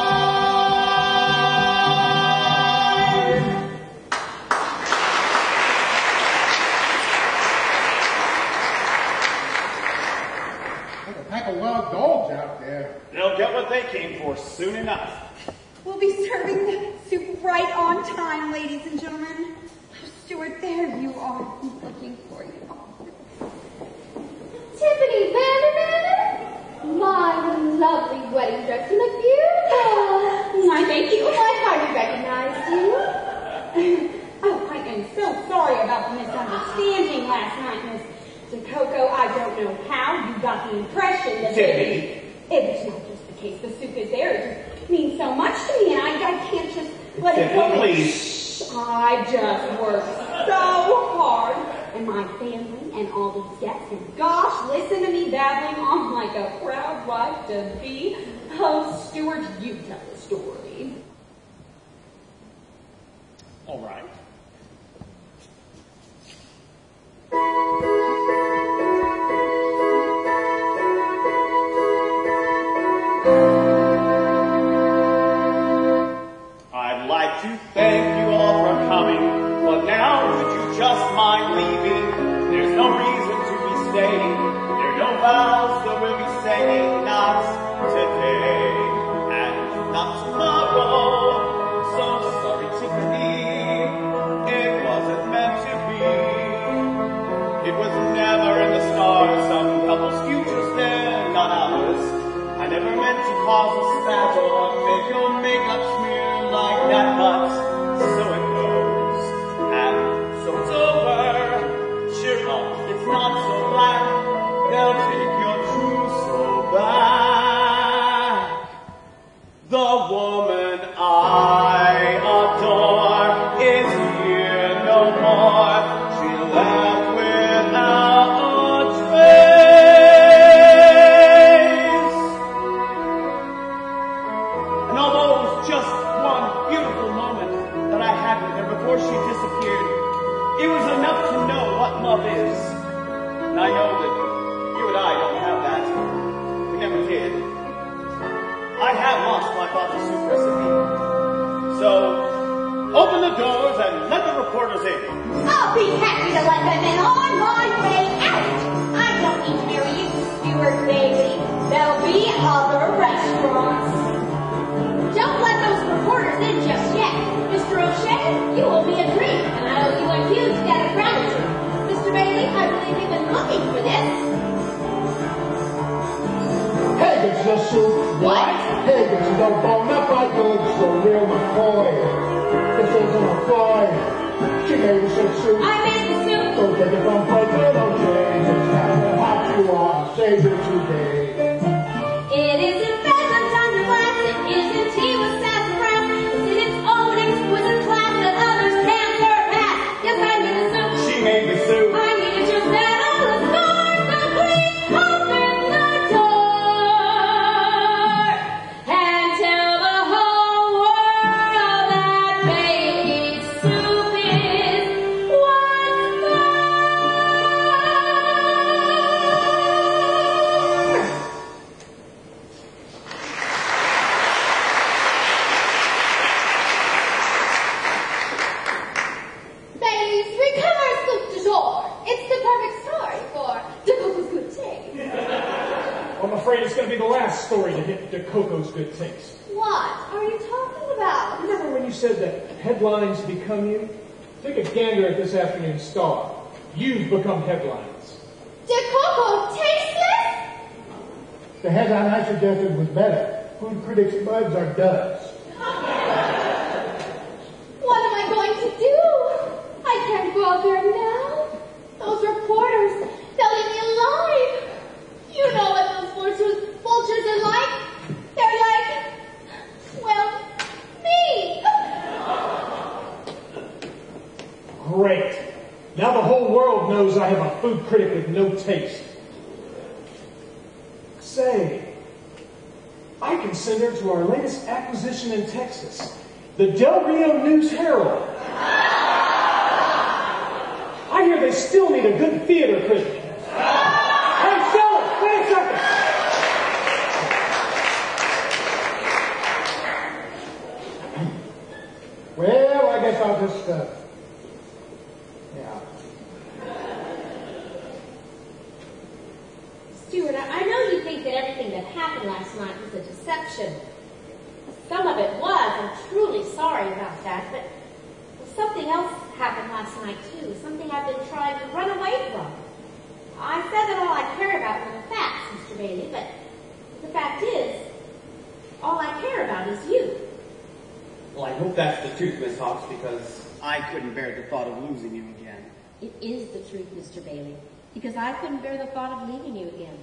Like a pack of wild dogs out there. They'll get what they came for soon enough. We'll be serving the soup right on time, ladies and gentlemen. Oh, Stuart, there you are. He's looking for you. Tiffany Vanderman, my lovely wedding dress. You look beautiful. I thank you. I hardly recognized you. Oh, I am so sorry about the misunderstanding last night, Miss DeCoco. I don't know how you got the impression that Tiffany. it was not just the case. The soup is there. It just means so much to me, and I, I can't just let it go. Tiffany, please. I just worked so hard, and my family and all these guests, and gosh, listen to me babbling on like a proud wife to be. Oh, Stuart, you tell the story. All right. I'd like to thank you all for coming, but now would you just mind leaving? There's no reason to be staying. There are no vows that we'll be saying, not today and not tomorrow. So sorry, Tiffany, it wasn't meant to be. It was never in the stars, some couple's futures there, not ours. I never meant to cause a spat or make your makeup smear like that, but so it goes. And so it's over. Cheer up, it's not so black. They'll take your trousseau back. The woman I adore is here no more. She left without a trace. And although it was just one beautiful moment that I had with her before she disappeared, it was enough to know what love is. And I know that you and I don't have that. We never did. I have lost my bottle soup recipe. So, open the doors and let the reporters in. I'll be happy to let them in on my way out. I don't need to marry you, Stuart Bailey. There'll be other restaurants. Don't let those reporters in just yet. Mister O'Shea, you owe me a drink, and I owe you a huge debt of gratitude. Mister Bailey, I believe you've been looking for this. Hey, it's the soup. What? Hey, it's the bona fide goods, the real McCoy. This isn't a fly. She made us a soup. I made the soup. So take it from Brockwell, O'Shea. Just how hot you are. Save it today. It isn't pheasant under glass, it isn't tea with sassafras. It's in its own exquisite class that others can't surpass. Yes, I made the soup. She made the soup. I needed just that on the score, so please open the door and tell the whole world that Bailey's soup is what's more. Bailey's recover soup du jour. It's the perfect story for DeCoco's good taste. I'm afraid it's going to be the last story to hit DeCoco's good taste. What are you talking about? Remember when you said that headlines become you? Take a gander at this afternoon's Star. You've become headlines. DeCoco tasteless? The headline I suggested was better. Food critics' buds are duds. What am I going to do? I can't go out there now. Those reporters, they'll eat me alive. You know what those vultures, vultures are like. They're like, well, me. Great. Now the whole world knows I have a food critic with no taste. Say, I can send her to our latest acquisition in Texas, the Del Rio News Herald. I hear they still need a good theater critic. Hey, Shelley, wait a second. Well, I guess I'll just, uh, yeah. Stuart, I know you think that everything that happened last night was a deception. Some of it was. I'm truly sorry about that, but something else happened last night too. Something I've been trying to run away from. I said that all I care about were the facts, Mister Bailey, but the fact is, all I care about is you. Well, I hope that's the truth, Miss Hawks, because I couldn't bear the thought of losing you again. It is the truth, Mister Bailey, because I couldn't bear the thought of leaving you again.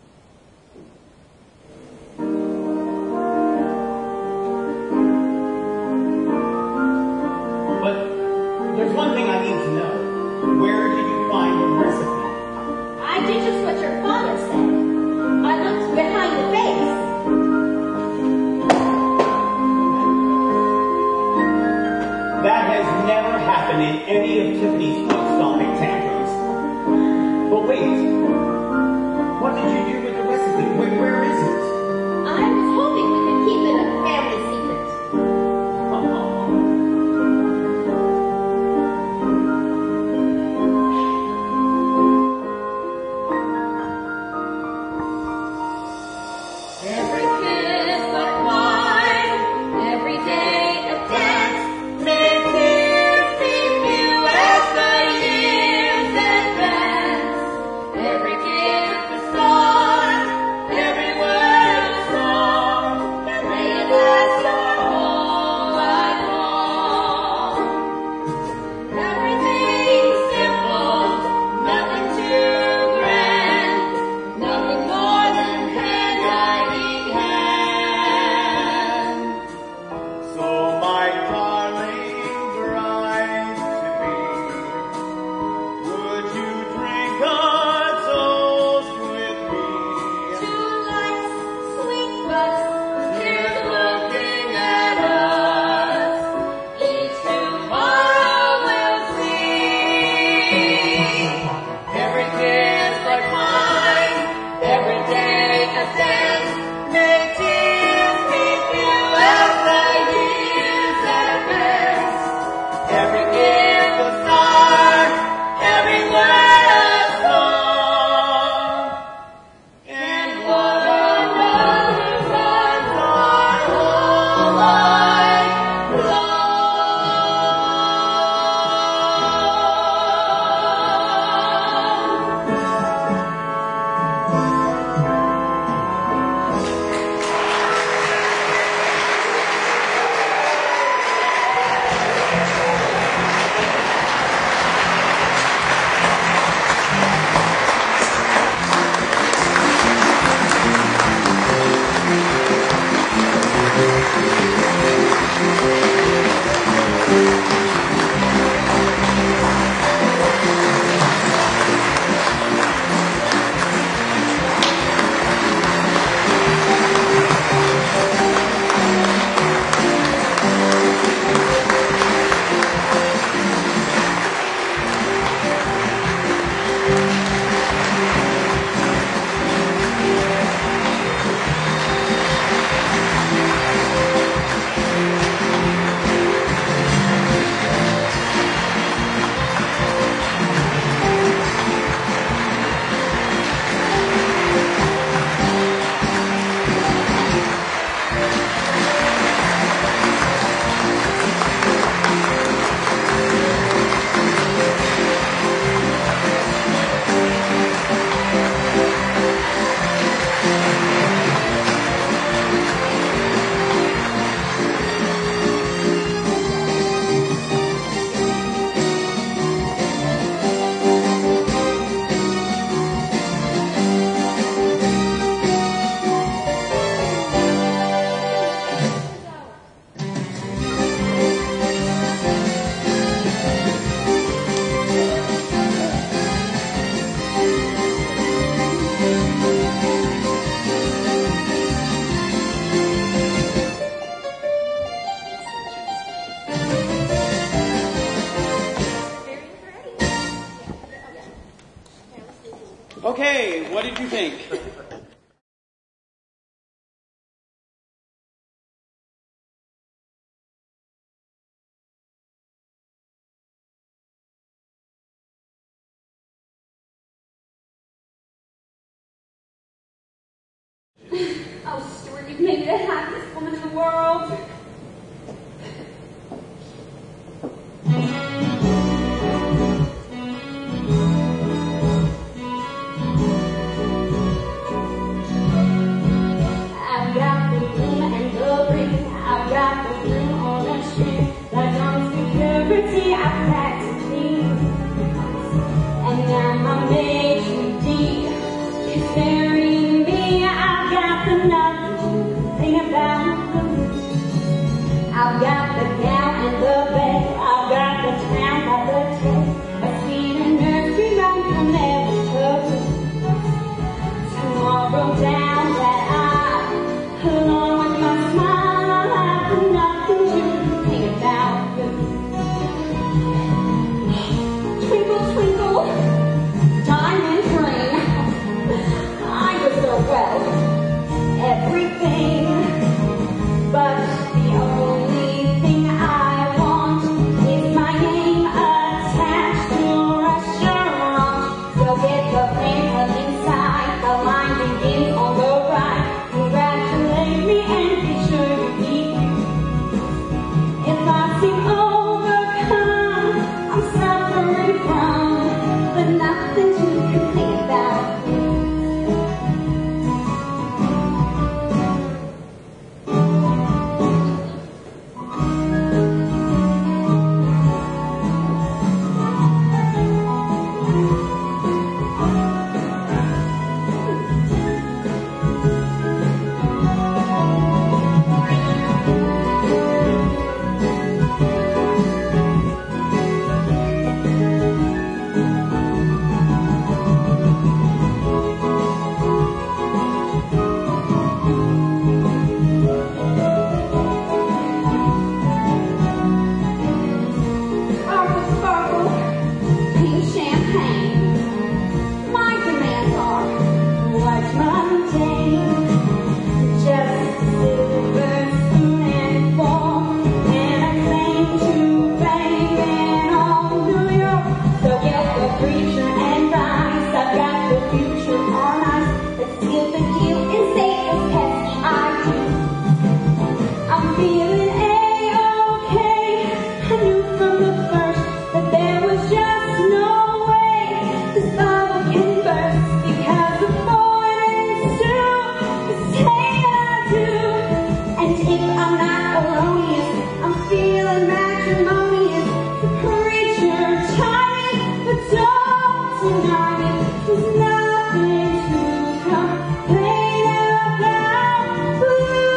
But there's one thing I need to know. Where did you find the recipe? I did just what your father said. I looked behind the face. That has never happened in any of Tiffany's folk stomping tantrums. But wait, what did you what did you think? Oh, Stuart, you've made me the happiest woman in the world. I've got the room and the ring. I've got the room on the string. Like on security, I've practically. And now my maitre d' is burying me. I've got the nothing thing about them. I've got the gown and the bed. I've got the town by the tail. I've seen a nursery rhyme from every cover. Tomorrow down that aisle, along with my smile, I'll have the nothing to think about you. Twinkle, twinkle, diamond ring. I deserve well everything, but the only thing I want is my name attached to a restaurant. So get the paper inside, the line begins on the right. Congratulate me and be sure you keep you. If I seem overcome, I'm suffering from the nothing to complain about. Sparkle, sparkle, pink champagne. My demands are quite mundane. Just a silver spoon and fork, and a claim to fame in all New York. So get the preacher and dice. I've got the future on ice. Let's seal the deal and say as pesky I do. I'm feeling A-okay. I knew from the first that there was just no way this bottle can burst, because the morning's too say I do. And if I'm not erroneous, I'm feeling matrimonious. The preacher taught me, but don't deny me. There's nothing to complain about. Blues.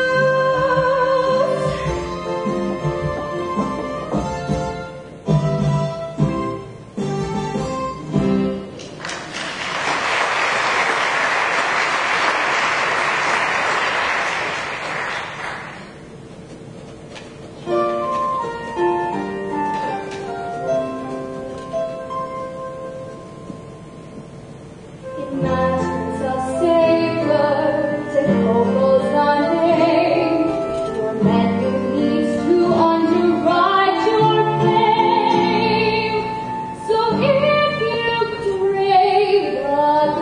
It matters a sailor to Coco's my name. Your man needs to underwrite your fame. So if you could brave the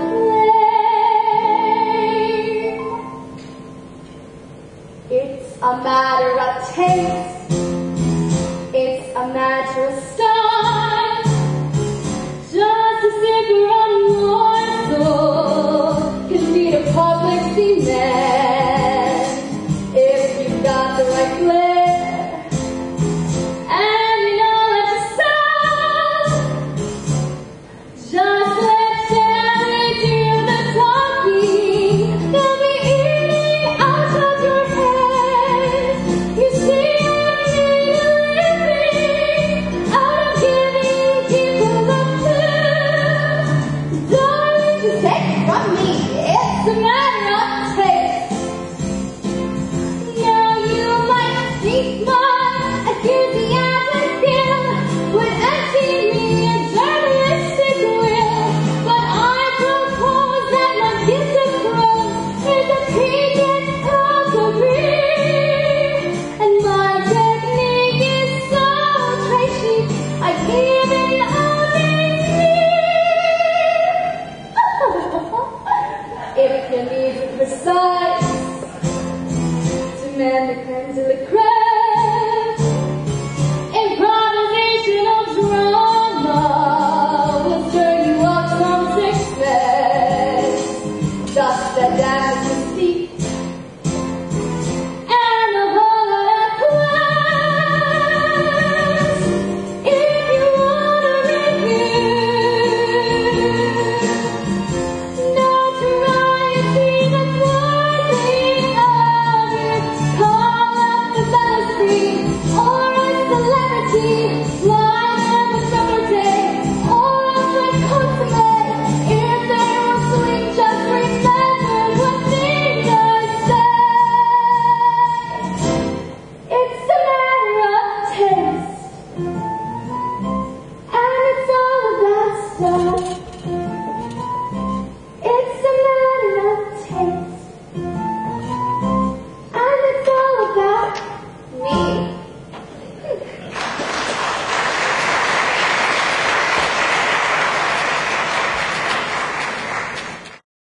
claim, it's a matter of taste. It's a matter of style. Just a sip running morsel can beat a public cement if you've got the right flair and you know what to sell. Just let Shelley do the talking. They'll be eating out of your head. You see man to cleanse a